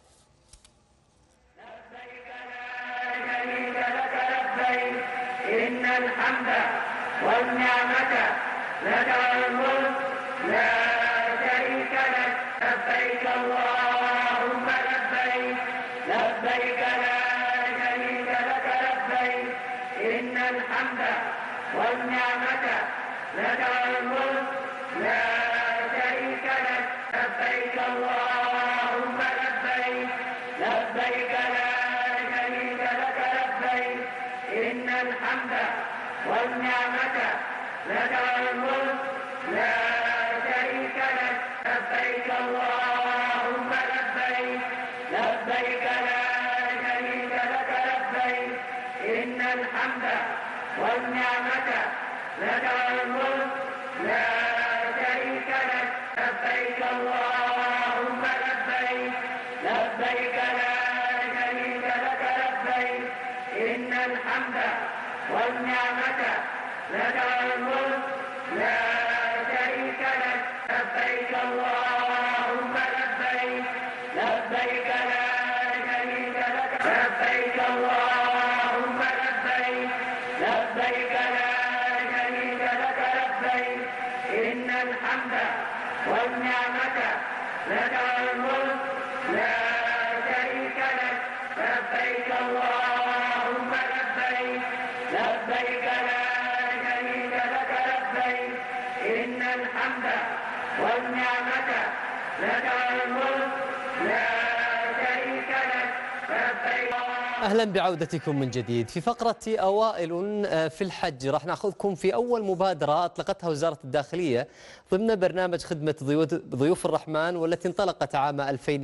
إن الحمد والنعمة لك والملك لا شريك لك. لبيك اللهم لبيك، لبيك لا شريك لك لبيك. إن الحمد والنعمة لك والملك لا شريك لك. لبيك اللهم لبيك، لبيك لا شريك لك لبيك. إن الحمد والنعمة لك والملك لا شريك لك. لبيك اللهم لبيك، لبيك لا شريك لك لبيك. إن الحمد والنعمة لك والملك لا شريك لك. لبيك اللهم لبيك، لبيك لا شريك لك لبيك. إن الحمد والنعمة لك والملك لا شريك لك. لبيك اللهم لبيك، لبيك لا شريك لك. لبيك اللهم لبيك، لبيك لا شريك لك لبيك. إن الحمد والنعمة لك والملك لا شريك لك. لبيك اللهم لبيك، لبيك لا شريك لك لبيك. إن الحمد والنعمة لك والملك لا شريك لك. لبيك. أهلا بعودتكم من جديد. في فقرة أوائل في الحج راح نأخذكم في أول مبادرة أطلقتها وزارة الداخلية ضمن برنامج خدمة ضيوف الرحمن، والتي انطلقت عام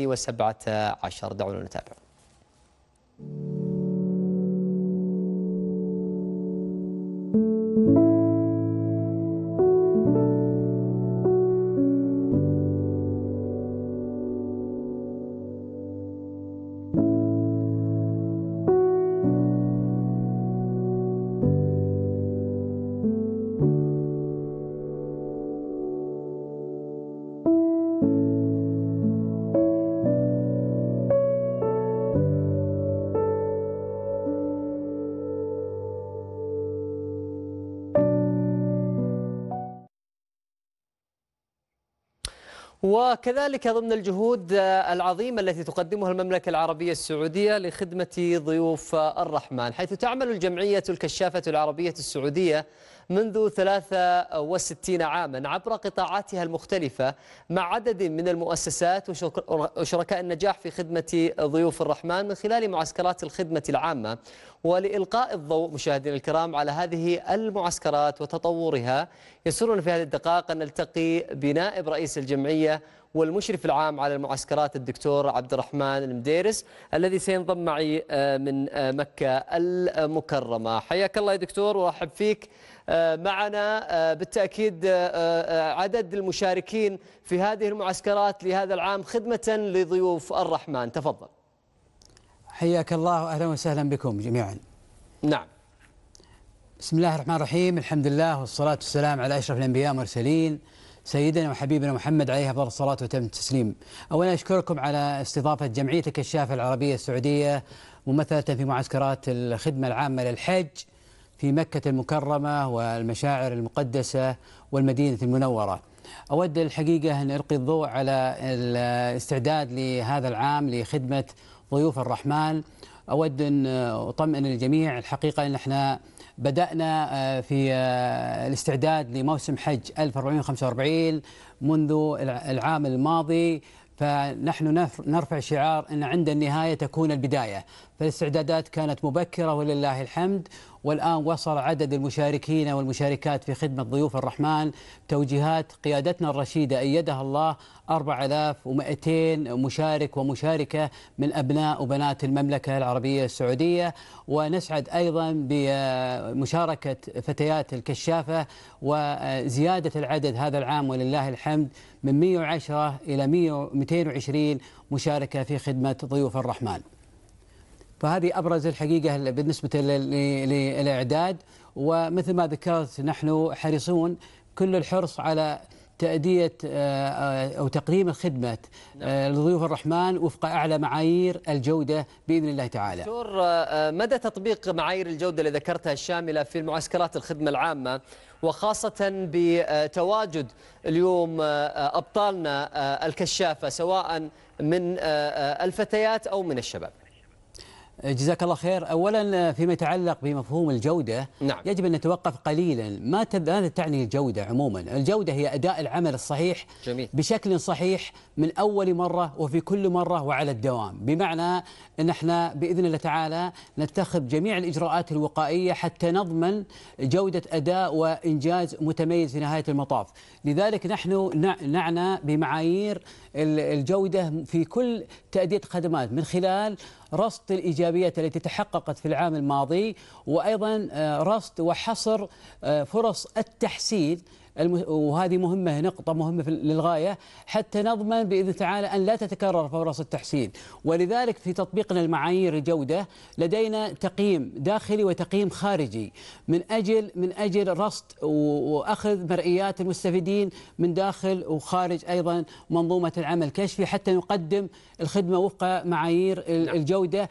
2017. دعونا نتابع. وكذلك ضمن الجهود العظيمة التي تقدمها المملكة العربية السعودية لخدمة ضيوف الرحمن، حيث تعمل الجمعية الكشافة العربية السعودية منذ 63 عاما عبر قطاعاتها المختلفة مع عدد من المؤسسات وشركاء النجاح في خدمة ضيوف الرحمن من خلال معسكرات الخدمة العامة. ولإلقاء الضوء مشاهدينا الكرام على هذه المعسكرات وتطورها، يسرنا في هذه الدقائق أن نلتقي بنائب رئيس الجمعية والمشرف العام على المعسكرات الدكتور عبد الرحمن المديرس، الذي سينضم معي من مكة المكرمة. حياك الله يا دكتور ورحب فيك معنا. بالتأكيد عدد المشاركين في هذه المعسكرات لهذا العام خدمة لضيوف الرحمن، تفضل. حياك الله وأهلا وسهلا بكم جميعا. نعم. بسم الله الرحمن الرحيم، الحمد لله والصلاة والسلام على أشرف الأنبياء والمرسلين سيدنا وحبيبنا محمد عليه أفضل الصلاة وتم التسليم. أولا أشكركم على استضافة جمعية الكشافة العربية السعودية ممثلة في معسكرات الخدمة العامة للحج في مكة المكرمة والمشاعر المقدسة والمدينة المنورة. أود الحقيقة أن ألقي الضوء على الاستعداد لهذا العام لخدمة ضيوف الرحمن. أود أن أطمئن الجميع الحقيقة أن احنا بدأنا في الاستعداد لموسم حج 1445 منذ العام الماضي، فنحن نرفع شعار أن عند النهاية تكون البداية. فالاستعدادات كانت مبكرة ولله الحمد، والآن وصل عدد المشاركين والمشاركات في خدمة ضيوف الرحمن توجيهات قيادتنا الرشيدة أيدها الله 4200 مشارك ومشاركة من أبناء وبنات المملكة العربية السعودية. ونسعد أيضا بمشاركة فتيات الكشافة وزيادة العدد هذا العام ولله الحمد من 110 إلى 220 مشاركة في خدمة ضيوف الرحمن. فهذه أبرز الحقيقة بالنسبة للإعداد. ومثل ما ذكرت نحن حريصون كل الحرص على تأدية أو تقديم الخدمة لضيوف الرحمن وفق أعلى معايير الجودة بإذن الله تعالى. دكتور، مدى تطبيق معايير الجودة اللي ذكرتها الشاملة في المعسكرات الخدمة العامة، وخاصة بتواجد اليوم أبطالنا الكشافة سواء من الفتيات أو من الشباب؟ جزاك الله خير. أولا فيما يتعلق بمفهوم الجودة، نعم، يجب أن نتوقف قليلا. ماذا تعني الجودة عموما؟ الجودة هي أداء العمل الصحيح جميل. بشكل صحيح من أول مرة وفي كل مرة وعلى الدوام، بمعنى أن احنا بإذن الله تعالى نتخذ جميع الإجراءات الوقائية حتى نضمن جودة أداء وإنجاز متميز في نهاية المطاف. لذلك نحن نعنى بمعايير الجودة في كل تأدية خدمات من خلال رصد الإيجابيات التي تحققت في العام الماضي، وأيضا رصد وحصر فرص التحسين، وهذه مهمة، نقطة مهمة للغاية، حتى نضمن بإذن الله تعالى أن لا تتكرر فرص التحسين. ولذلك في تطبيقنا المعايير الجودة لدينا تقييم داخلي وتقييم خارجي من أجل رصد وأخذ مرئيات المستفيدين من داخل وخارج أيضا منظومة العمل الكشفي، حتى نقدم الخدمة وفق معايير الجودة،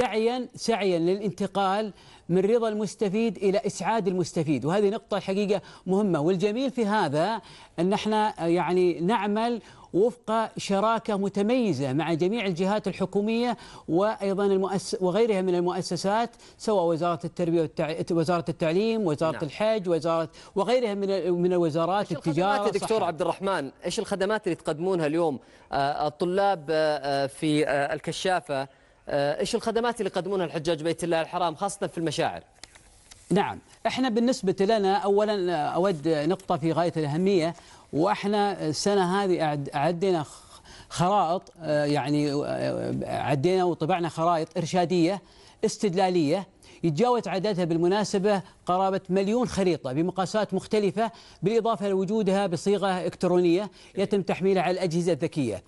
سعيا للانتقال من رضا المستفيد إلى إسعاد المستفيد. وهذه نقطة الحقيقة مهمة. والجميل في هذا أن احنا يعني نعمل وفق شراكة متميزة مع جميع الجهات الحكومية وأيضا وغيرها من المؤسسات، سواء وزارة التربية وزارة التعليم، وزارة الحج، وغيرها من الوزارات، التجارة. دكتور عبد الرحمن، إيش الخدمات اللي تقدمونها اليوم الطلاب في الكشافة؟ إيش الخدمات اللي يقدمونها الحجاج بيت الله الحرام خاصة في المشاعر؟ نعم، احنا بالنسبة لنا أولا أود نقطة في غاية الأهمية، وإحنا السنة هذه أعدينا خرائط، يعني عدينا وطبعنا خرائط إرشادية استدلالية يتجاوز عددها بالمناسبة قرابة 1,000,000 خريطة بمقاسات مختلفة، بالإضافة لوجودها بصيغة إلكترونية يتم تحميلها على الأجهزة الذكية.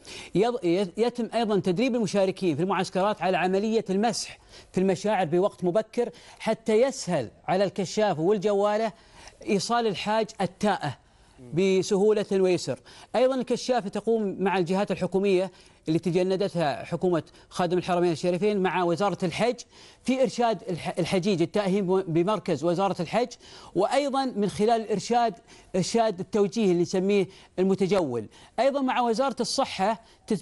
يتم أيضا تدريب المشاركين في المعسكرات على عملية المسح في المشاعر بوقت مبكر، حتى يسهل على الكشاف والجوالة إيصال الحاج التائه بسهولة ويسر. أيضا الكشافة تقوم مع الجهات الحكومية اللي تجندتها حكومة خادم الحرمين الشريفين مع وزارة الحج في إرشاد الحجيج التائهين بمركز وزارة الحج، وأيضا من خلال إرشاد التوجيه اللي نسميه المتجول. أيضا مع وزارة الصحة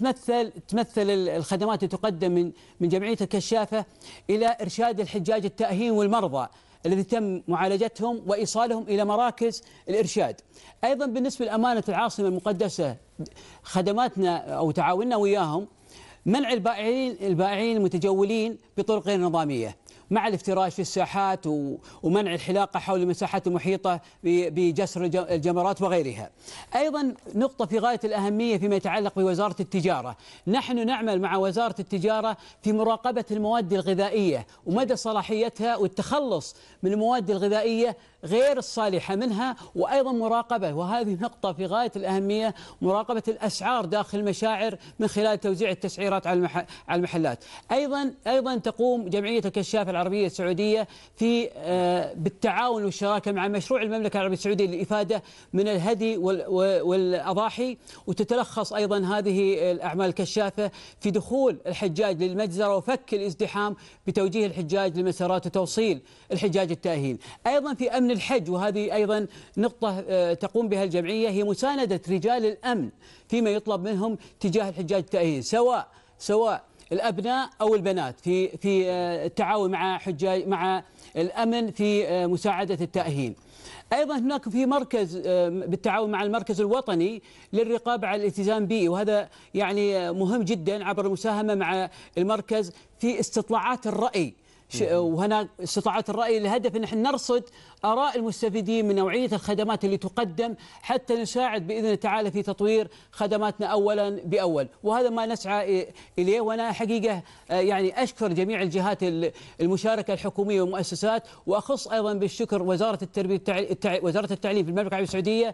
تمثل الخدمات اللي تقدم من جمعية الكشافة إلى إرشاد الحجاج التائهين والمرضى الذي تم معالجتهم وإيصالهم إلى مراكز الإرشاد. أيضا بالنسبة لأمانة العاصمة المقدسة خدماتنا أو تعاوننا وياهم منع البائعين المتجولين بطرق غير نظامية، مع الافتراش في الساحات ومنع الحلاقة حول المساحات المحيطة بجسر الجمرات وغيرها. أيضا نقطة في غاية الأهمية فيما يتعلق بوزارة التجارة، نحن نعمل مع وزارة التجارة في مراقبة المواد الغذائية ومدى صلاحيتها والتخلص من المواد الغذائية غير الصالحة منها، وأيضا مراقبة، وهذه نقطة في غاية الأهمية، مراقبة الأسعار داخل المشاعر من خلال توزيع التسعيرات على المحلات. أيضا تقوم جمعية الكشافة العربية السعودية في بالتعاون والشراكة مع مشروع المملكة العربية السعودية للإفادة من الهدي والأضاحي، وتتلخص أيضا هذه الأعمال الكشافة في دخول الحجاج للمجزرة وفك الازدحام بتوجيه الحجاج لمسارات وتوصيل الحجاج التائهين. أيضا في أمن الحج، وهذه أيضا نقطة تقوم بها الجمعية، هي مساندة رجال الأمن فيما يطلب منهم تجاه الحجاج التائهين، سواء الأبناء أو البنات في التعاون مع الأمن في مساعدة التائهين. أيضا هناك في مركز بالتعاون مع المركز الوطني للرقابة على الالتزام البيئي، وهذا يعني مهم جدا عبر المساهمة مع المركز في استطلاعات الرأي. وهنا استطاعات الرأي لهدف أن نحن نرصد آراء المستفيدين من نوعية الخدمات اللي تقدم حتى نساعد بإذن الله تعالى في تطوير خدماتنا أولا بأول، وهذا ما نسعى إليه. وأنا حقيقة يعني أشكر جميع الجهات المشاركة الحكومية والمؤسسات، وأخص أيضا بالشكر وزارة التربية وزارة التعليم في المملكة العربية السعودية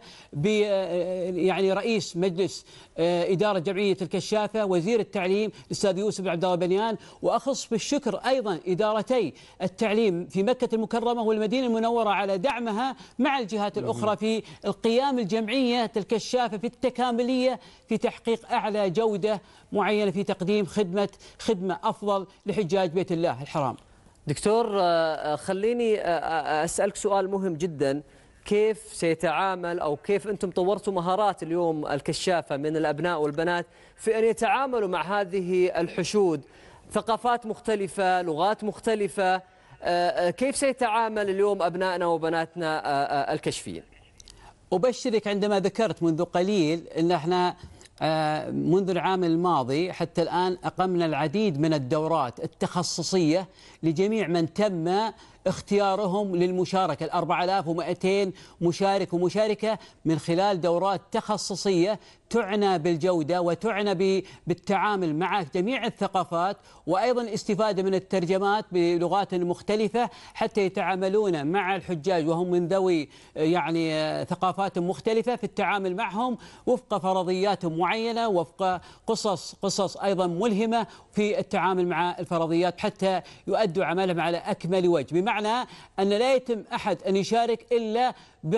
يعني رئيس مجلس إدارة جمعية الكشافة، وزير التعليم الأستاذ يوسف بن عبد الله بنيان، وأخص بالشكر أيضا إدارتي التعليم في مكة المكرمة والمدينة المنورة على دعمها مع الجهات الأخرى في القيام الجمعية الكشافة في التكاملية في تحقيق أعلى جودة معينة في تقديم خدمة أفضل لحجاج بيت الله الحرام. دكتور، خليني أسألك سؤال مهم جدا. كيف سيتعامل أو كيف أنتم طورتوا مهارات اليوم الكشافة من الأبناء والبنات في أن يتعاملوا مع هذه الحشود، ثقافات مختلفة، لغات مختلفة؟ كيف سيتعامل اليوم أبنائنا وبناتنا الكشفيين؟ أبشرك عندما ذكرت منذ قليل أن احنا منذ العام الماضي حتى الآن أقمنا العديد من الدورات التخصصية لجميع من تم اختيارهم للمشاركة، 4200 مشارك ومشاركة، من خلال دورات تخصصية تعنى بالجودة وتعنى بالتعامل مع جميع الثقافات، وأيضا استفادة من الترجمات بلغات مختلفة حتى يتعاملون مع الحجاج وهم من ذوي يعني ثقافات مختلفة في التعامل معهم وفق فرضيات معينة، وفق قصص أيضا ملهمة في التعامل مع الفرضيات حتى يؤدوا عملهم على أكمل وجه، بمعنى أن لا يتم أحد أن يشارك إلا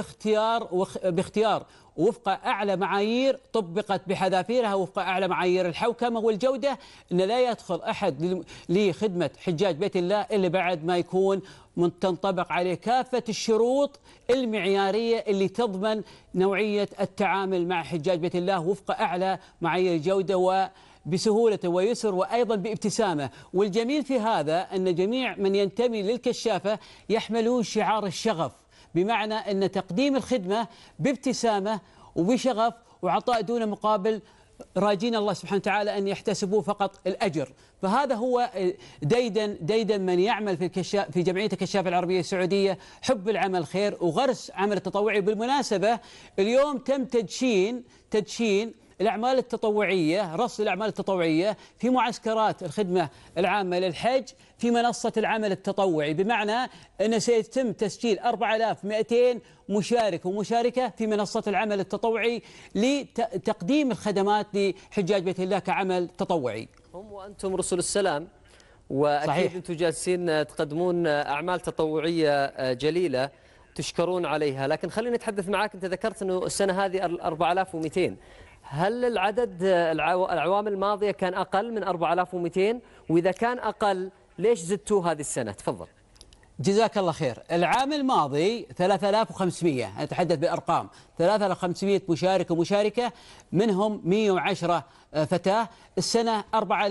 باختيار وفق أعلى معايير طبقت بحذافيرها وفق أعلى معايير الحوكمة والجودة. أن لا يدخل أحد لخدمة حجاج بيت الله إلا بعد ما يكون تنطبق عليه كافة الشروط المعيارية اللي تضمن نوعية التعامل مع حجاج بيت الله وفق أعلى معايير الجودة بسهولة ويسر وأيضا بابتسامة. والجميل في هذا أن جميع من ينتمي للكشافة يحملون شعار الشغف، بمعنى أن تقديم الخدمة بابتسامة وبشغف وعطاء دون مقابل، راجين الله سبحانه وتعالى أن يحتسبوا فقط الأجر. فهذا هو ديدا من يعمل في جمعية الكشافة العربية السعودية، حب العمل خير وغرس عمل التطوعي. بالمناسبة اليوم تم تدشين الأعمال التطوعية، رصد الأعمال التطوعية في معسكرات الخدمة العامة للحج في منصة العمل التطوعي، بمعنى أن سيتم تسجيل 4200 مشارك ومشاركة في منصة العمل التطوعي لتقديم الخدمات لحجاج بيت الله كعمل تطوعي. هم وأنتم رسل السلام، وأكيد أنتم جالسين تقدمون أعمال تطوعية جليلة تشكرون عليها. لكن خلينا نتحدث معك، أنت ذكرت أنه السنة هذه 4200، هل العدد الأعوام الماضية كان أقل من 4200؟ وإذا كان أقل ليش زدتوه هذه السنة؟ تفضل. جزاك الله خير. العام الماضي 3500، أتحدث بالأرقام، 3500 مشارك ومشاركة، منهم 110 فتاة. السنة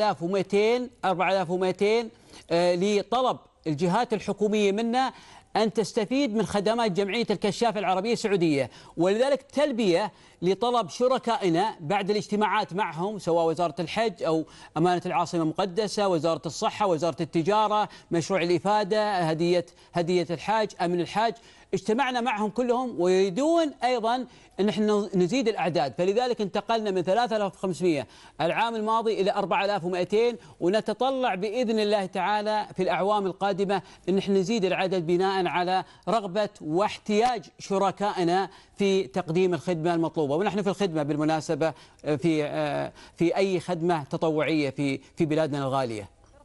4200 لطلب الجهات الحكومية منا أن تستفيد من خدمات جمعية الكشافة العربية السعودية، ولذلك تلبية لطلب شركائنا بعد الاجتماعات معهم، سواء وزارة الحج أو أمانة العاصمة المقدسة، وزارة الصحة، وزارة التجارة، مشروع الإفادة، هدية الحاج، أمن الحاج، اجتمعنا معهم كلهم ويريدون أيضا أن نحن نزيد الأعداد، فلذلك انتقلنا من 3500 العام الماضي إلى 4200، ونتطلع بإذن الله تعالى في الأعوام القادمة أن نحن نزيد العدد بناء على رغبة واحتياج شركائنا في تقديم الخدمة المطلوبة. ونحن في الخدمة بالمناسبة في أي خدمة تطوعية في بلادنا الغالية.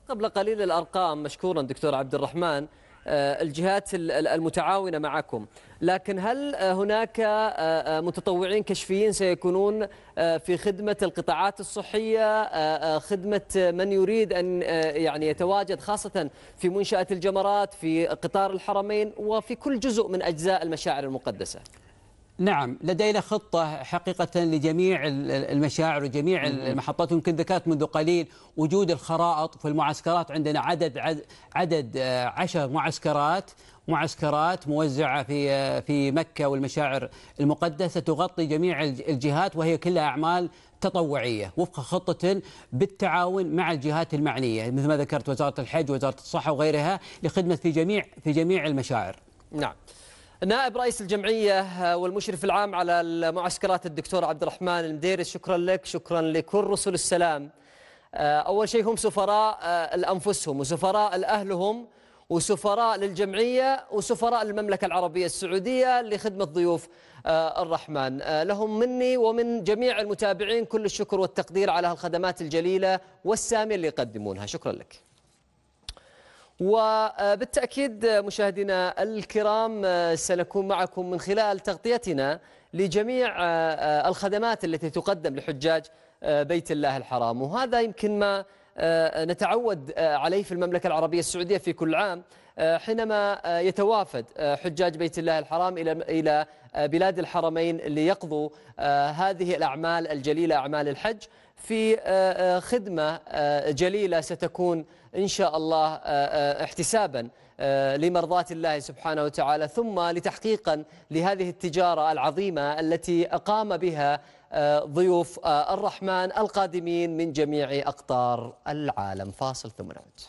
قبل قليل الأرقام مشكورا دكتور عبد الرحمن، الجهات المتعاونة معكم، لكن هل هناك متطوعين كشفيين سيكونون في خدمة القطاعات الصحية، خدمة من يريد أن يعني يتواجد خاصة في منشأة الجمرات، في قطار الحرمين وفي كل جزء من أجزاء المشاعر المقدسة؟ نعم، لدينا خطة حقيقة لجميع المشاعر وجميع المحطات. يمكن ذكرت منذ قليل وجود الخرائط في المعسكرات. عندنا عدد 10 معسكرات موزعة في مكة والمشاعر المقدسة، تغطي جميع الجهات، وهي كلها أعمال تطوعية وفق خطة بالتعاون مع الجهات المعنية مثل ما ذكرت وزارة الحج ووزارة الصحة وغيرها لخدمة في جميع المشاعر. نعم. نائب رئيس الجمعية والمشرف العام على المعسكرات الدكتور عبد الرحمن المديرس، شكرا لك، شكرا لكل رسل السلام. أول شيء هم سفراء لأنفسهم وسفراء لأهلهم وسفراء للجمعية وسفراء للمملكة العربية السعودية لخدمة ضيوف الرحمن. لهم مني ومن جميع المتابعين كل الشكر والتقدير على الخدمات الجليلة والسامية اللي يقدمونها. شكرا لك. وبالتأكيد مشاهدينا الكرام سنكون معكم من خلال تغطيتنا لجميع الخدمات التي تقدم لحجاج بيت الله الحرام، وهذا يمكن ما نتعود عليه في المملكة العربية السعودية في كل عام حينما يتوافد حجاج بيت الله الحرام إلى بلاد الحرمين ليقضوا هذه الأعمال الجليلة، أعمال الحج، في خدمة جليلة ستكون إن شاء الله احتسابا لمرضاة الله سبحانه وتعالى، ثم لتحقيقا لهذه التجارة العظيمة التي أقام بها ضيوف الرحمن القادمين من جميع أقطار العالم. فاصل ثم نعود.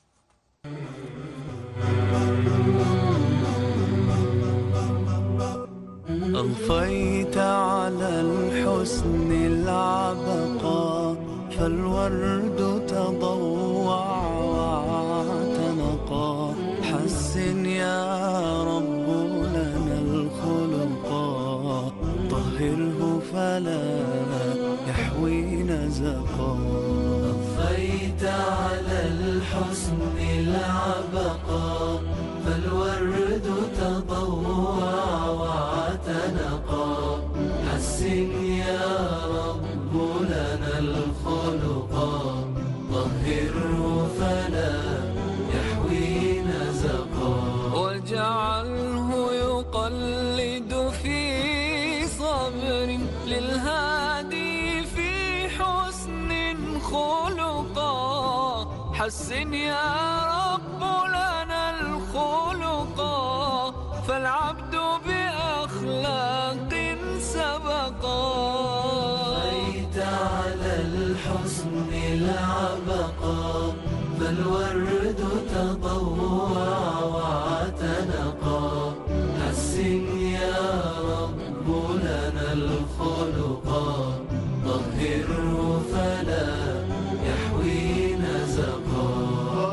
أضفيت على الحسن العبقى فالورد تضوع واعتنقا، حسن يا رب لنا الخلقا، طهره فلا يحوي نزقا. أضفيت على الحسن العبقى فالورد تضوع واعتنقا، حسن يا رب لنا الخلقا، طهره فلا يحوي نزقا. واجعله يقلد في صبر للهادي في حسن خلقا، حسن يا رب لنا الخلقا، فالعبد بأخلاق سبقا. بيت على الحسن العبقا فالورد تضوع واعتنقا، حسن يا رب لنا الخلقا، طهره فلا يحوي نزقا.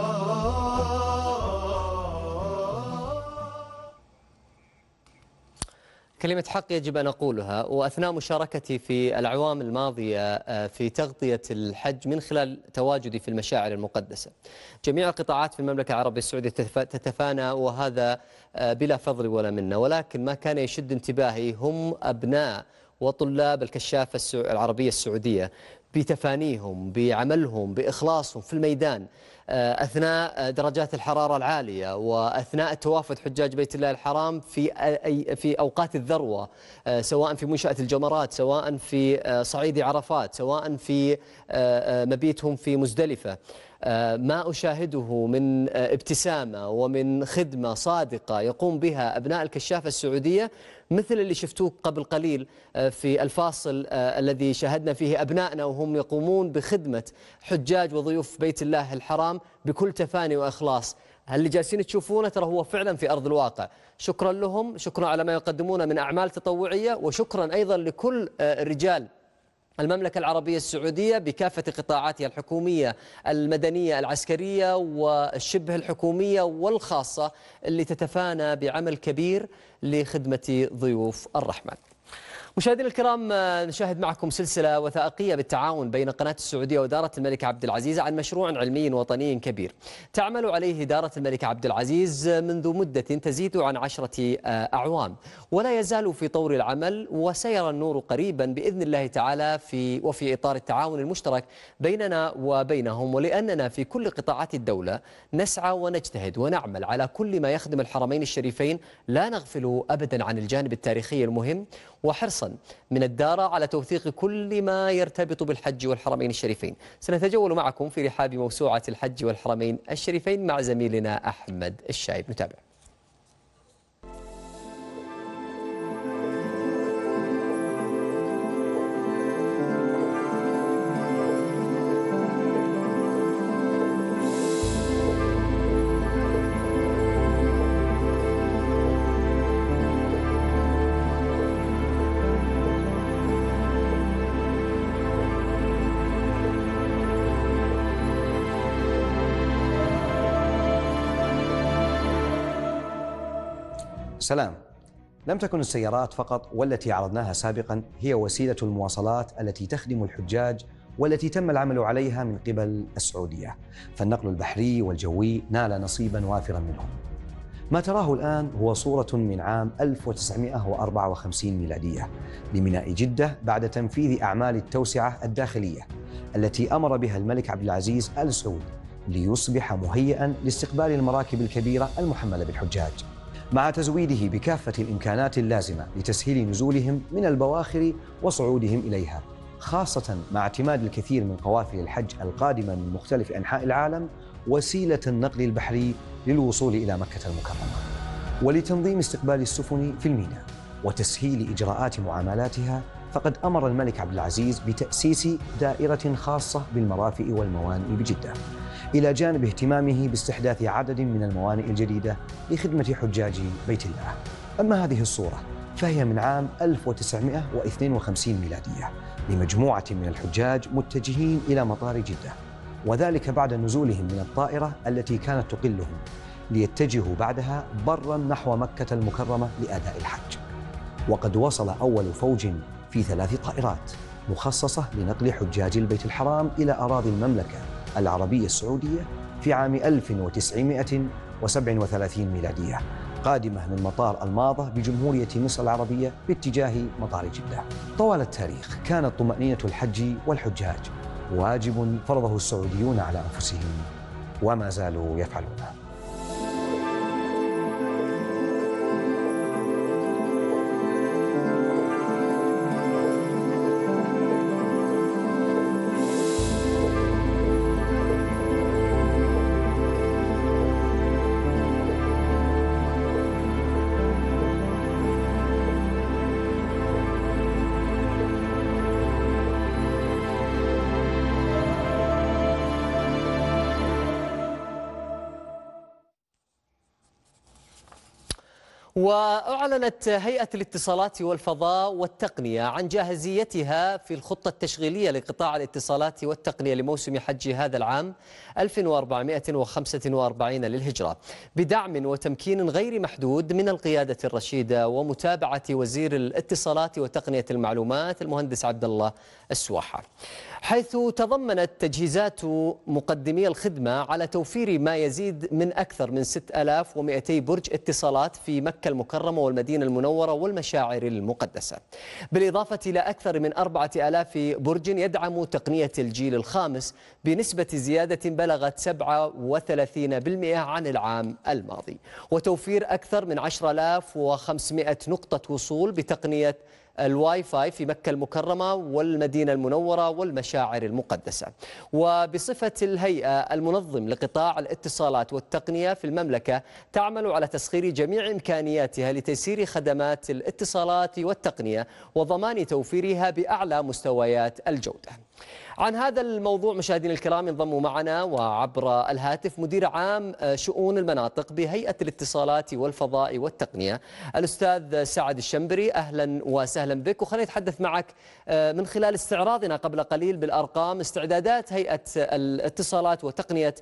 كلمة حق يجب أن أقولها، وأثناء مشاركتي في الأعوام الماضية في تغطية الحج من خلال تواجدي في المشاعر المقدسة، جميع القطاعات في المملكة العربية السعودية تتفانى، وهذا بلا فضل ولا منة، ولكن ما كان يشد انتباهي هم أبناء وطلاب الكشافة العربية السعودية بتفانيهم، بعملهم، بإخلاصهم في الميدان أثناء درجات الحرارة العالية، وأثناء توافد حجاج بيت الله الحرام في أوقات الذروة، سواء في منشأة الجمرات، سواء في صعيد عرفات، سواء في مبيتهم في مزدلفة. ما أشاهده من ابتسامة ومن خدمة صادقة يقوم بها أبناء الكشافة السعودية مثل اللي شفتوه قبل قليل في الفاصل الذي شاهدنا فيه أبنائنا وهم يقومون بخدمة حجاج وضيوف بيت الله الحرام بكل تفاني وإخلاص. اللي جالسين تشوفونه ترى هو فعلا في أرض الواقع. شكرا لهم، شكرا على ما يقدمون من أعمال تطوعية، وشكرا أيضا لكل رجال المملكة العربية السعودية بكافة قطاعاتها الحكومية، المدنية، العسكرية والشبه الحكومية والخاصة اللي تتفانى بعمل كبير لخدمة ضيوف الرحمن. مشاهدينا الكرام، نشاهد معكم سلسلة وثائقية بالتعاون بين قناة السعودية ودارة الملك عبد العزيز عن مشروع علمي وطني كبير تعمل عليه دارة الملك عبد العزيز منذ مدة تزيد عن 10 أعوام، ولا يزال في طور العمل، وسيرى النور قريبا بإذن الله تعالى وفي إطار التعاون المشترك بيننا وبينهم. ولأننا في كل قطاعات الدولة نسعى ونجتهد ونعمل على كل ما يخدم الحرمين الشريفين، لا نغفل أبدا عن الجانب التاريخي المهم، وحرصا من الدارة على توثيق كل ما يرتبط بالحج والحرمين الشريفين. سنتجول معكم في رحاب موسوعة الحج والحرمين الشريفين مع زميلنا أحمد الشايب. نتابع. سلام. لم تكن السيارات فقط والتي عرضناها سابقا هي وسيلة المواصلات التي تخدم الحجاج والتي تم العمل عليها من قبل السعودية، فالنقل البحري والجوي نال نصيبا وافرا منهم. ما تراه الآن هو صورة من عام 1954 ميلادية لميناء جدة بعد تنفيذ أعمال التوسعة الداخلية التي أمر بها الملك عبد العزيز آل سعود ليصبح مهيئا لاستقبال المراكب الكبيرة المحملة بالحجاج، مع تزويده بكافة الإمكانات اللازمة لتسهيل نزولهم من البواخر وصعودهم إليها، خاصة مع اعتماد الكثير من قوافل الحج القادمة من مختلف أنحاء العالم وسيلة النقل البحري للوصول إلى مكة المكرمة، ولتنظيم استقبال السفن في الميناء وتسهيل إجراءات معاملاتها. فقد أمر الملك عبد العزيز بتأسيس دائرة خاصة بالمرافئ والموانئ بجدة، إلى جانب اهتمامه باستحداث عدد من الموانئ الجديدة لخدمة حجاج بيت الله. أما هذه الصورة فهي من عام 1952 ميلادية لمجموعة من الحجاج متجهين إلى مطار جدة، وذلك بعد نزولهم من الطائرة التي كانت تقلهم ليتجهوا بعدها برا نحو مكة المكرمة لأداء الحج. وقد وصل أول فوج في 3 طائرات مخصصة لنقل حجاج البيت الحرام إلى أراضي المملكة العربية السعودية في عام 1937 ميلادية، قادمة من مطار الماضة بجمهورية مصر العربية باتجاه مطار جدة. طوال التاريخ كانت طمأنينة الحج والحجاج واجب فرضه السعوديون على أنفسهم وما زالوا يفعلونه. وأعلنت هيئة الاتصالات والفضاء والتقنية عن جاهزيتها في الخطة التشغيلية لقطاع الاتصالات والتقنية لموسم حج هذا العام 1445 للهجرة، بدعم وتمكين غير محدود من القيادة الرشيدة ومتابعة وزير الاتصالات وتقنية المعلومات المهندس عبد الله السواحة، حيث تضمنت تجهيزات مقدمي الخدمة على توفير ما يزيد من أكثر من 6200 برج اتصالات في مكة المكرمة والمدينة المنورة والمشاعر المقدسة، بالإضافة إلى أكثر من 4000 برج يدعم تقنية الجيل الخامس بنسبة زيادة بلغت 37% عن العام الماضي، وتوفير أكثر من 10500 نقطة وصول بتقنية الواي فاي في مكة المكرمة والمدينة المنورة والمشاعر المقدسة. وبصفة الهيئة المنظم لقطاع الاتصالات والتقنية في المملكة تعمل على تسخير جميع إمكانياتها لتيسير خدمات الاتصالات والتقنية وضمان توفيرها بأعلى مستويات الجودة. عن هذا الموضوع مشاهدينا الكرام ينضم معنا وعبر الهاتف مدير عام شؤون المناطق بهيئة الاتصالات والفضاء والتقنية الأستاذ سعد الشنبري. أهلا وسهلا بك، وخلينا نتحدث معك من خلال استعراضنا قبل قليل بالأرقام استعدادات هيئة الاتصالات وتقنية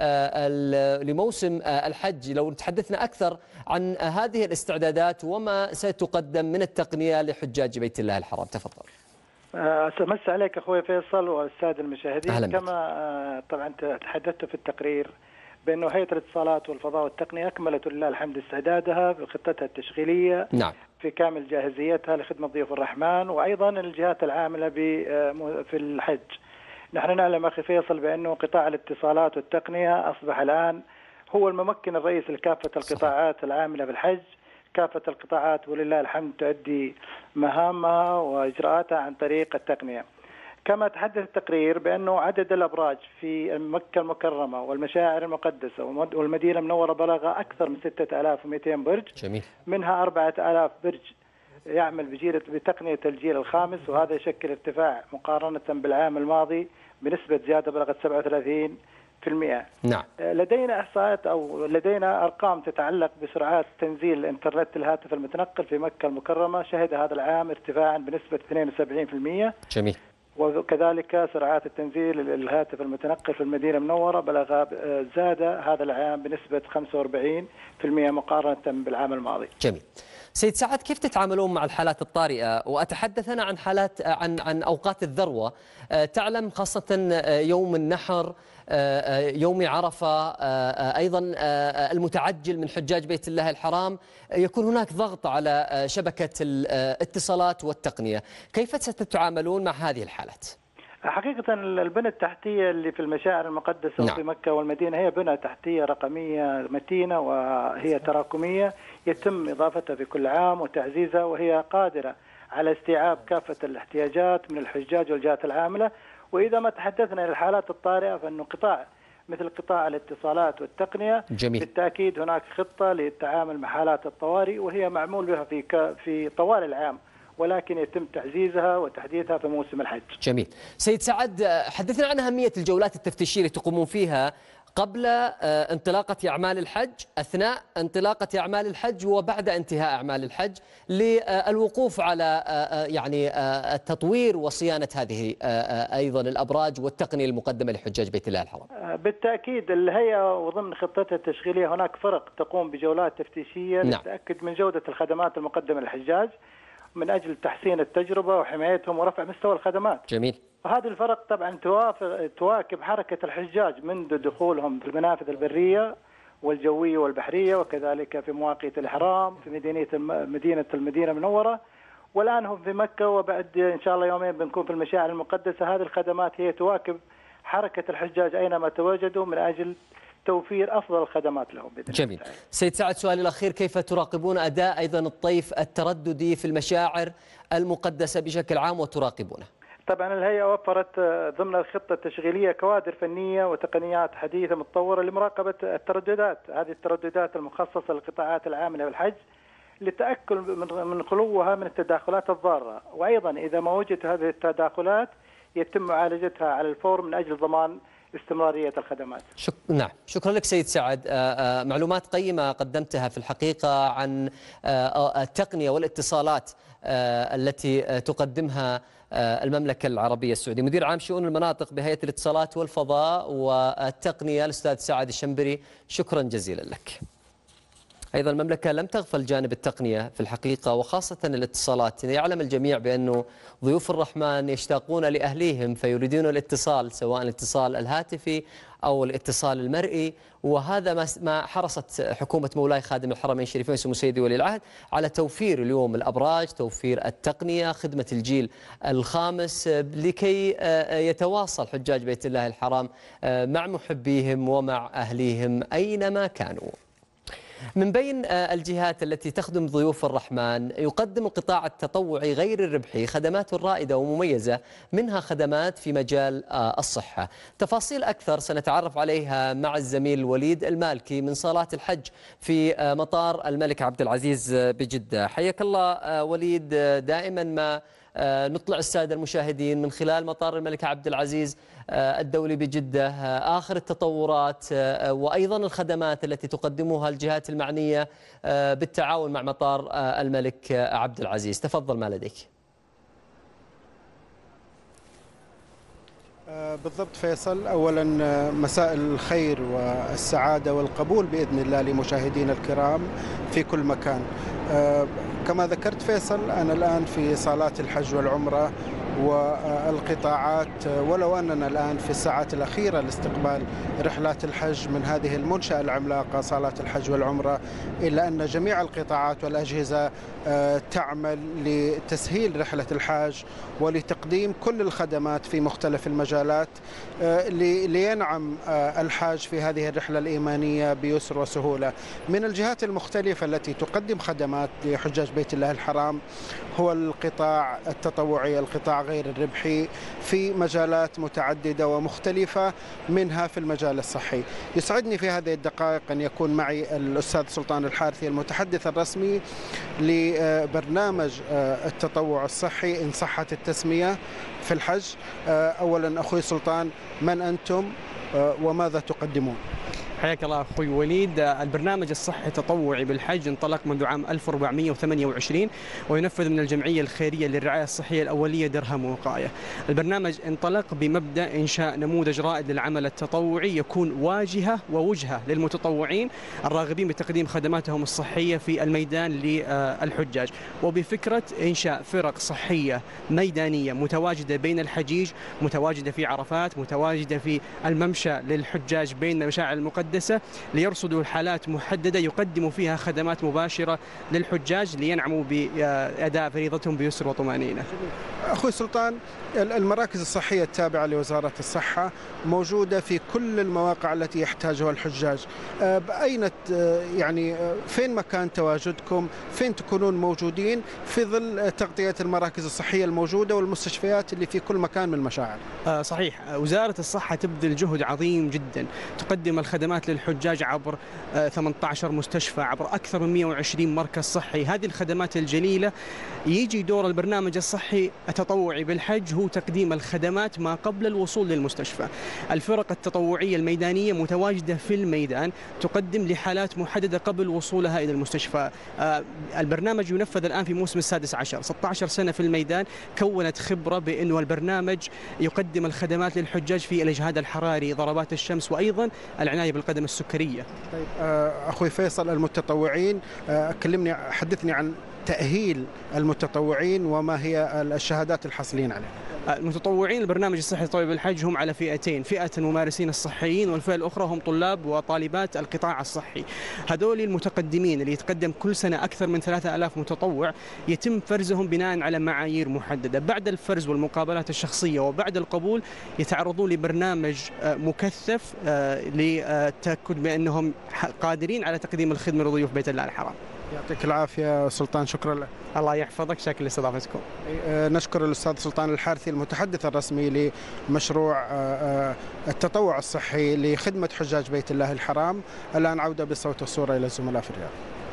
لموسم الحج. لو تحدثنا أكثر عن هذه الاستعدادات وما ستقدم من التقنية لحجاج بيت الله الحرام، تفضل. أمس عليك أخوي فيصل والسادة المشاهدين. كما طبعا تحدثت في التقرير بأنه هيئة الاتصالات والفضاء والتقنية أكملت ولله الحمد استعدادها بخطتها التشغيلية في كامل جاهزيتها لخدمة ضيوف الرحمن وأيضا الجهات العاملة في الحج. نحن نعلم أخي فيصل بأنه قطاع الاتصالات والتقنية أصبح الآن هو الممكن الرئيسي لكافة القطاعات العاملة بالحج. كافة القطاعات ولله الحمد تؤدي مهامها وإجراءاتها عن طريق التقنية. كما تحدث التقرير بأنه عدد الأبراج في مكة المكرمة والمشاعر المقدسة والمدينة المنورة بلغ أكثر من 6200 برج. جميل. منها 4000 برج يعمل بتقنية الجيل الخامس، وهذا يشكل ارتفاع مقارنة بالعام الماضي بنسبة زيادة بلغت 37%. نعم. لدينا إحصاءات أو لدينا أرقام تتعلق بسرعات تنزيل الإنترنت الهاتف المتنقل في مكة المكرمة، شهد هذا العام ارتفاعا بنسبة 72%. جميل. وكذلك سرعات التنزيل الهاتف المتنقل في المدينة المنورة زاد هذا العام بنسبة 45% مقارنة بالعام الماضي. جميل. سيد سعد، كيف تتعاملون مع الحالات الطارئة؟ وأتحدث أنا عن حالات عن أوقات الذروة. تعلم خاصة يوم النحر، يوم عرفة، أيضا المتعجل من حجاج بيت الله الحرام، يكون هناك ضغط على شبكة الاتصالات والتقنية. كيف ستتعاملون مع هذه الحالات؟ حقيقة البنى التحتية اللي في المشاعر المقدسة وفي مكة والمدينة هي بنى تحتية رقمية متينة وهي تراكمية يتم إضافتها في كل عام وتعزيزها، وهي قادرة على استيعاب كافة الاحتياجات من الحجاج والجهات العاملة. وإذا ما تحدثنا عن الحالات الطارئة فإنه قطاع مثل قطاع الاتصالات والتقنية جميل. بالتأكيد هناك خطة للتعامل مع حالات الطوارئ وهي معمول بها في طوال العام، ولكن يتم تعزيزها وتحديثها في موسم الحج. جميل. سيد سعد، حدثنا عن أهمية الجولات التفتيشية اللي تقومون فيها قبل انطلاقة أعمال الحج، أثناء انطلاقة أعمال الحج، وبعد انتهاء أعمال الحج، للوقوف على يعني التطوير وصيانة هذه أيضا الأبراج والتقنية المقدمة لحجاج بيت الله الحرام. بالتأكيد الهيئة وضمن خطتها التشغيلية هناك فرق تقوم بجولات تفتيشية للتأكد من جودة الخدمات المقدمة للحجاج من أجل تحسين التجربة وحمايتهم ورفع مستوى الخدمات. جميل. وهذه الفرق طبعا تواكب حركة الحجاج منذ دخولهم في المنافذ البرية والجوية والبحرية، وكذلك في مواقيت الإحرام في مدينة المدينة المنورة، والآن هم في مكة، وبعد إن شاء الله يومين بنكون في المشاعر المقدسة. هذه الخدمات هي تواكب حركة الحجاج أينما تواجدوا من أجل توفير أفضل الخدمات لهم بإذن الله. جميل. سيد سعد، سؤالي الأخير، كيف تراقبون أداء أيضا الطيف الترددي في المشاعر المقدسة بشكل عام وتراقبونه؟ طبعا الهيئة وفرت ضمن الخطة التشغيلية كوادر فنية وتقنيات حديثة متطورة لمراقبة الترددات، هذه الترددات المخصصة للقطاعات العاملة بالحج للتأكد من خلوها من التداخلات الضارة، وأيضا إذا ما وجدت هذه التداخلات يتم معالجتها على الفور من أجل ضمان استمرارية الخدمات. نعم، شكرا لك سيد سعد. معلومات قيمة قدمتها في الحقيقة عن التقنية والاتصالات التي تقدمها المملكة العربية السعودية. مدير عام شؤون المناطق بهيئة الاتصالات والفضاء والتقنية الأستاذ سعد الشنبري، شكرا جزيلا لك. أيضا المملكة لم تغفل جانب التقنية في الحقيقة وخاصة الاتصالات. يعلم الجميع بأنه ضيوف الرحمن يشتاقون لأهليهم فيريدون الاتصال، سواء الاتصال الهاتفي أو الاتصال المرئي، وهذا ما حرصت حكومة مولاي خادم الحرمين الشريفين سمو سيدي ولي العهد على توفير اليوم الأبراج، توفير التقنية، خدمة الجيل الخامس، لكي يتواصل حجاج بيت الله الحرام مع محبيهم ومع أهليهم أينما كانوا. من بين الجهات التي تخدم ضيوف الرحمن يقدم القطاع التطوعي غير الربحي خدمات رائدة ومميزة، منها خدمات في مجال الصحة. تفاصيل أكثر سنتعرف عليها مع الزميل وليد المالكي من صالات الحج في مطار الملك عبد العزيز بجدة. حياك الله وليد. دائما ما نطلع السادة المشاهدين من خلال مطار الملك عبد العزيز الدولي بجدة آخر التطورات وأيضا الخدمات التي تقدمها الجهات المعنية بالتعاون مع مطار الملك عبد العزيز. تفضل ما لديك. بالضبط فيصل، أولا مساء الخير والسعادة والقبول بإذن الله لمشاهدينا الكرام في كل مكان. كما ذكرت فيصل، أنا الآن في صالات الحج والعمرة والقطاعات، ولو أننا الآن في الساعات الأخيرة لاستقبال رحلات الحج من هذه المنشأة العملاقة صالات الحج والعمرة، إلا أن جميع القطاعات والأجهزة تعمل لتسهيل رحلة الحاج ولتقديم كل الخدمات في مختلف المجالات لينعم الحاج في هذه الرحلة الإيمانية بيسر وسهولة. من الجهات المختلفة التي تقدم خدمات لحجاج بيت الله الحرام هو القطاع التطوعي، القطاع غير الربحي في مجالات متعددة ومختلفة، منها في المجال الصحي. يسعدني في هذه الدقائق أن يكون معي الأستاذ سلطان الحارثي المتحدث الرسمي لبرنامج التطوع الصحي إن صحت التسمية في الحج. أولا أخوي سلطان، من أنتم وماذا تقدمون؟ حياك الله أخوي وليد. البرنامج الصحي التطوعي بالحج انطلق منذ عام 1428 وينفذ من الجمعية الخيرية للرعاية الصحية الأولية درهم وقاية. البرنامج انطلق بمبدأ إنشاء نموذج رائد للعمل التطوعي يكون واجهة ووجهة للمتطوعين الراغبين بتقديم خدماتهم الصحية في الميدان للحجاج، وبفكرة إنشاء فرق صحية ميدانية متواجدة بين الحجيج، متواجدة في عرفات، متواجدة في الممشى للحجاج بين المشاعر المقدسة، ليرصدوا حالات محددة يقدموا فيها خدمات مباشرة للحجاج لينعموا بأداء فريضتهم بيسر وطمأنينة. أخوي سلطان، المراكز الصحية التابعة لوزارة الصحة موجودة في كل المواقع التي يحتاجها الحجاج. أين يعني فين مكان تواجدكم؟ فين تكونون موجودين في ظل تغطية المراكز الصحية الموجودة والمستشفيات اللي في كل مكان من المشاعر؟ صحيح، وزارة الصحة تبذل جهد عظيم جدا، تقدم الخدمات للحجاج عبر 18 مستشفى، عبر أكثر من 120 مركز صحي. هذه الخدمات الجليلة يجي دور البرنامج الصحي التطوعي بالحج هو تقديم الخدمات ما قبل الوصول للمستشفى. الفرق التطوعية الميدانية متواجدة في الميدان، تقدم لحالات محددة قبل وصولها إلى المستشفى. البرنامج ينفذ الآن في موسم السادس عشر، 16 سنة في الميدان، كونت خبرة بأنه البرنامج يقدم الخدمات للحجاج في الإجهاد الحراري، ضربات الشمس، وأيضا العناية بالقدم السكرية. طيب أخوي فيصل، المتطوعين كلمني، حدثني عن تأهيل المتطوعين وما هي الشهادات الحاصلين عليها. المتطوعين البرنامج الصحي التطوعي بالحج هم على فئتين، فئة الممارسين الصحيين والفئة الأخرى هم طلاب وطالبات القطاع الصحي. هذول المتقدمين اللي يتقدم كل سنة أكثر من 3000 متطوع، يتم فرزهم بناء على معايير محددة. بعد الفرز والمقابلات الشخصية وبعد القبول يتعرضون لبرنامج مكثف للتأكد بأنهم قادرين على تقديم الخدمة لضيوف بيت الله الحرام. يعطيك العافية سلطان، شكرا لك. الله يحفظك، شكرا لاستضافتكم. نشكر الأستاذ سلطان الحارثي المتحدث الرسمي لمشروع التطوع الصحي لخدمة حجاج بيت الله الحرام. الآن عودة بالصوت والصورة إلى الزملاء في الرياض.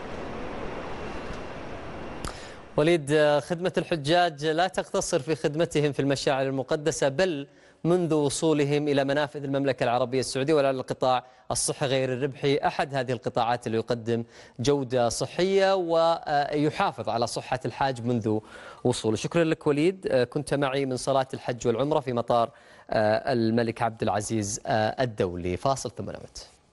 وليد، خدمة الحجاج لا تقتصر في خدمتهم في المشاعر المقدسة، بل منذ وصولهم إلى منافذ المملكة العربية السعودية، ولا القطاع الصحي غير الربحي أحد هذه القطاعات اللي يقدم جودة صحية ويحافظ على صحة الحاج منذ وصوله. شكرا لك وليد، كنت معي من صلاة الحج والعمرة في مطار الملك عبد العزيز الدولي. فاصل ثم نعود.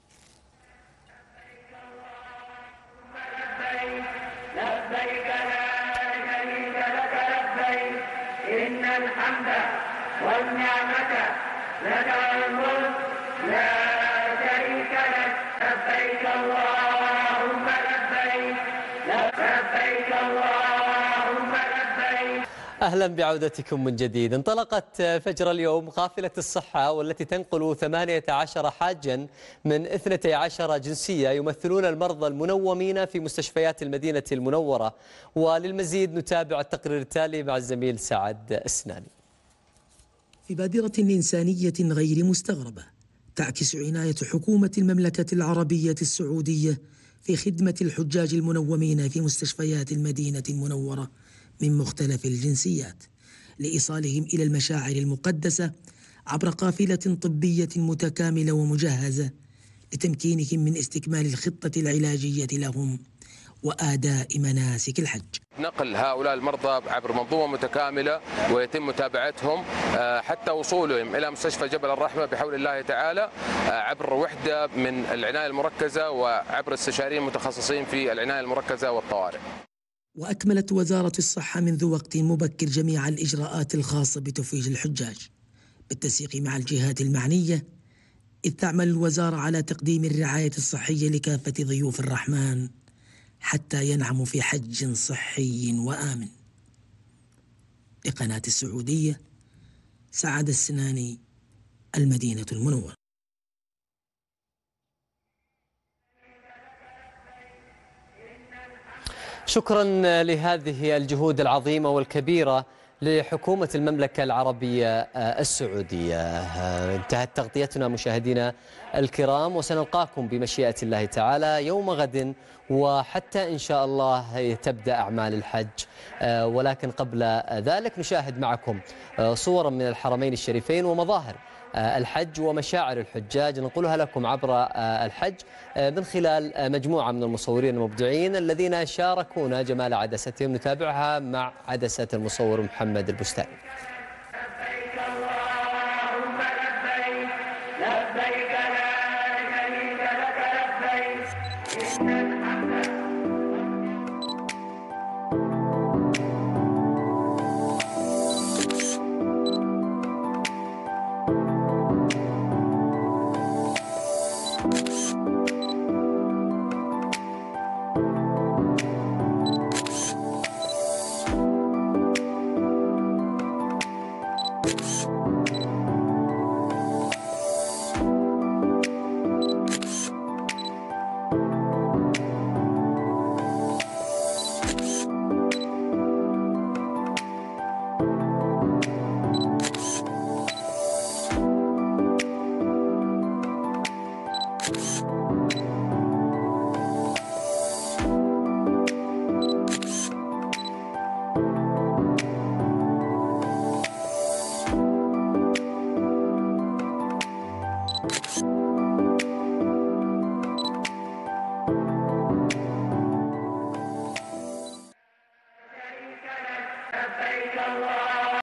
والنعمة لك والملك لا شريك لك، لبيك اللهم لبيك، لبيك اللهم لبيك. أهلا بعودتكم من جديد. انطلقت فجر اليوم قافلة الصحة والتي تنقل 18 حاجا من 12 جنسية يمثلون المرضى المنومين في مستشفيات المدينة المنورة. وللمزيد نتابع التقرير التالي مع الزميل سعد السناني. في بادرة إنسانية غير مستغربة تعكس عناية حكومة المملكة العربية السعودية في خدمة الحجاج المنومين في مستشفيات المدينة المنورة من مختلف الجنسيات، لإيصالهم إلى المشاعر المقدسة عبر قافلة طبية متكاملة ومجهزة لتمكينهم من استكمال الخطة العلاجية لهم وآداء مناسك الحج. نقل هؤلاء المرضى عبر منظومة متكاملة ويتم متابعتهم حتى وصولهم إلى مستشفى جبل الرحمة بحول الله تعالى عبر وحدة من العناية المركزة وعبر استشاريين متخصصين في العناية المركزة والطوارئ. وأكملت وزارة الصحة منذ وقت مبكر جميع الإجراءات الخاصة بتفويج الحجاج بالتنسيق مع الجهات المعنية، إذ تعمل الوزارة على تقديم الرعاية الصحية لكافة ضيوف الرحمن حتى ينعموا في حج صحي وآمن. لقناة السعودية، سعد السناني، المدينة المنورة. شكرا لهذه الجهود العظيمة والكبيرة لحكومة المملكة العربية السعودية. انتهت تغطيتنا مشاهدينا الكرام، وسنلقاكم بمشيئة الله تعالى يوم غد، وحتى إن شاء الله تبدأ أعمال الحج. ولكن قبل ذلك نشاهد معكم صورا من الحرمين الشريفين ومظاهر الحج ومشاعر الحجاج ننقلها لكم عبر الحج من خلال مجموعة من المصورين المبدعين الذين شاركونا جمال عدستهم. نتابعها مع عدسة المصور محمد البستاني. لبيك اللهم لبيك، لبيك لا شريك لك لبيك.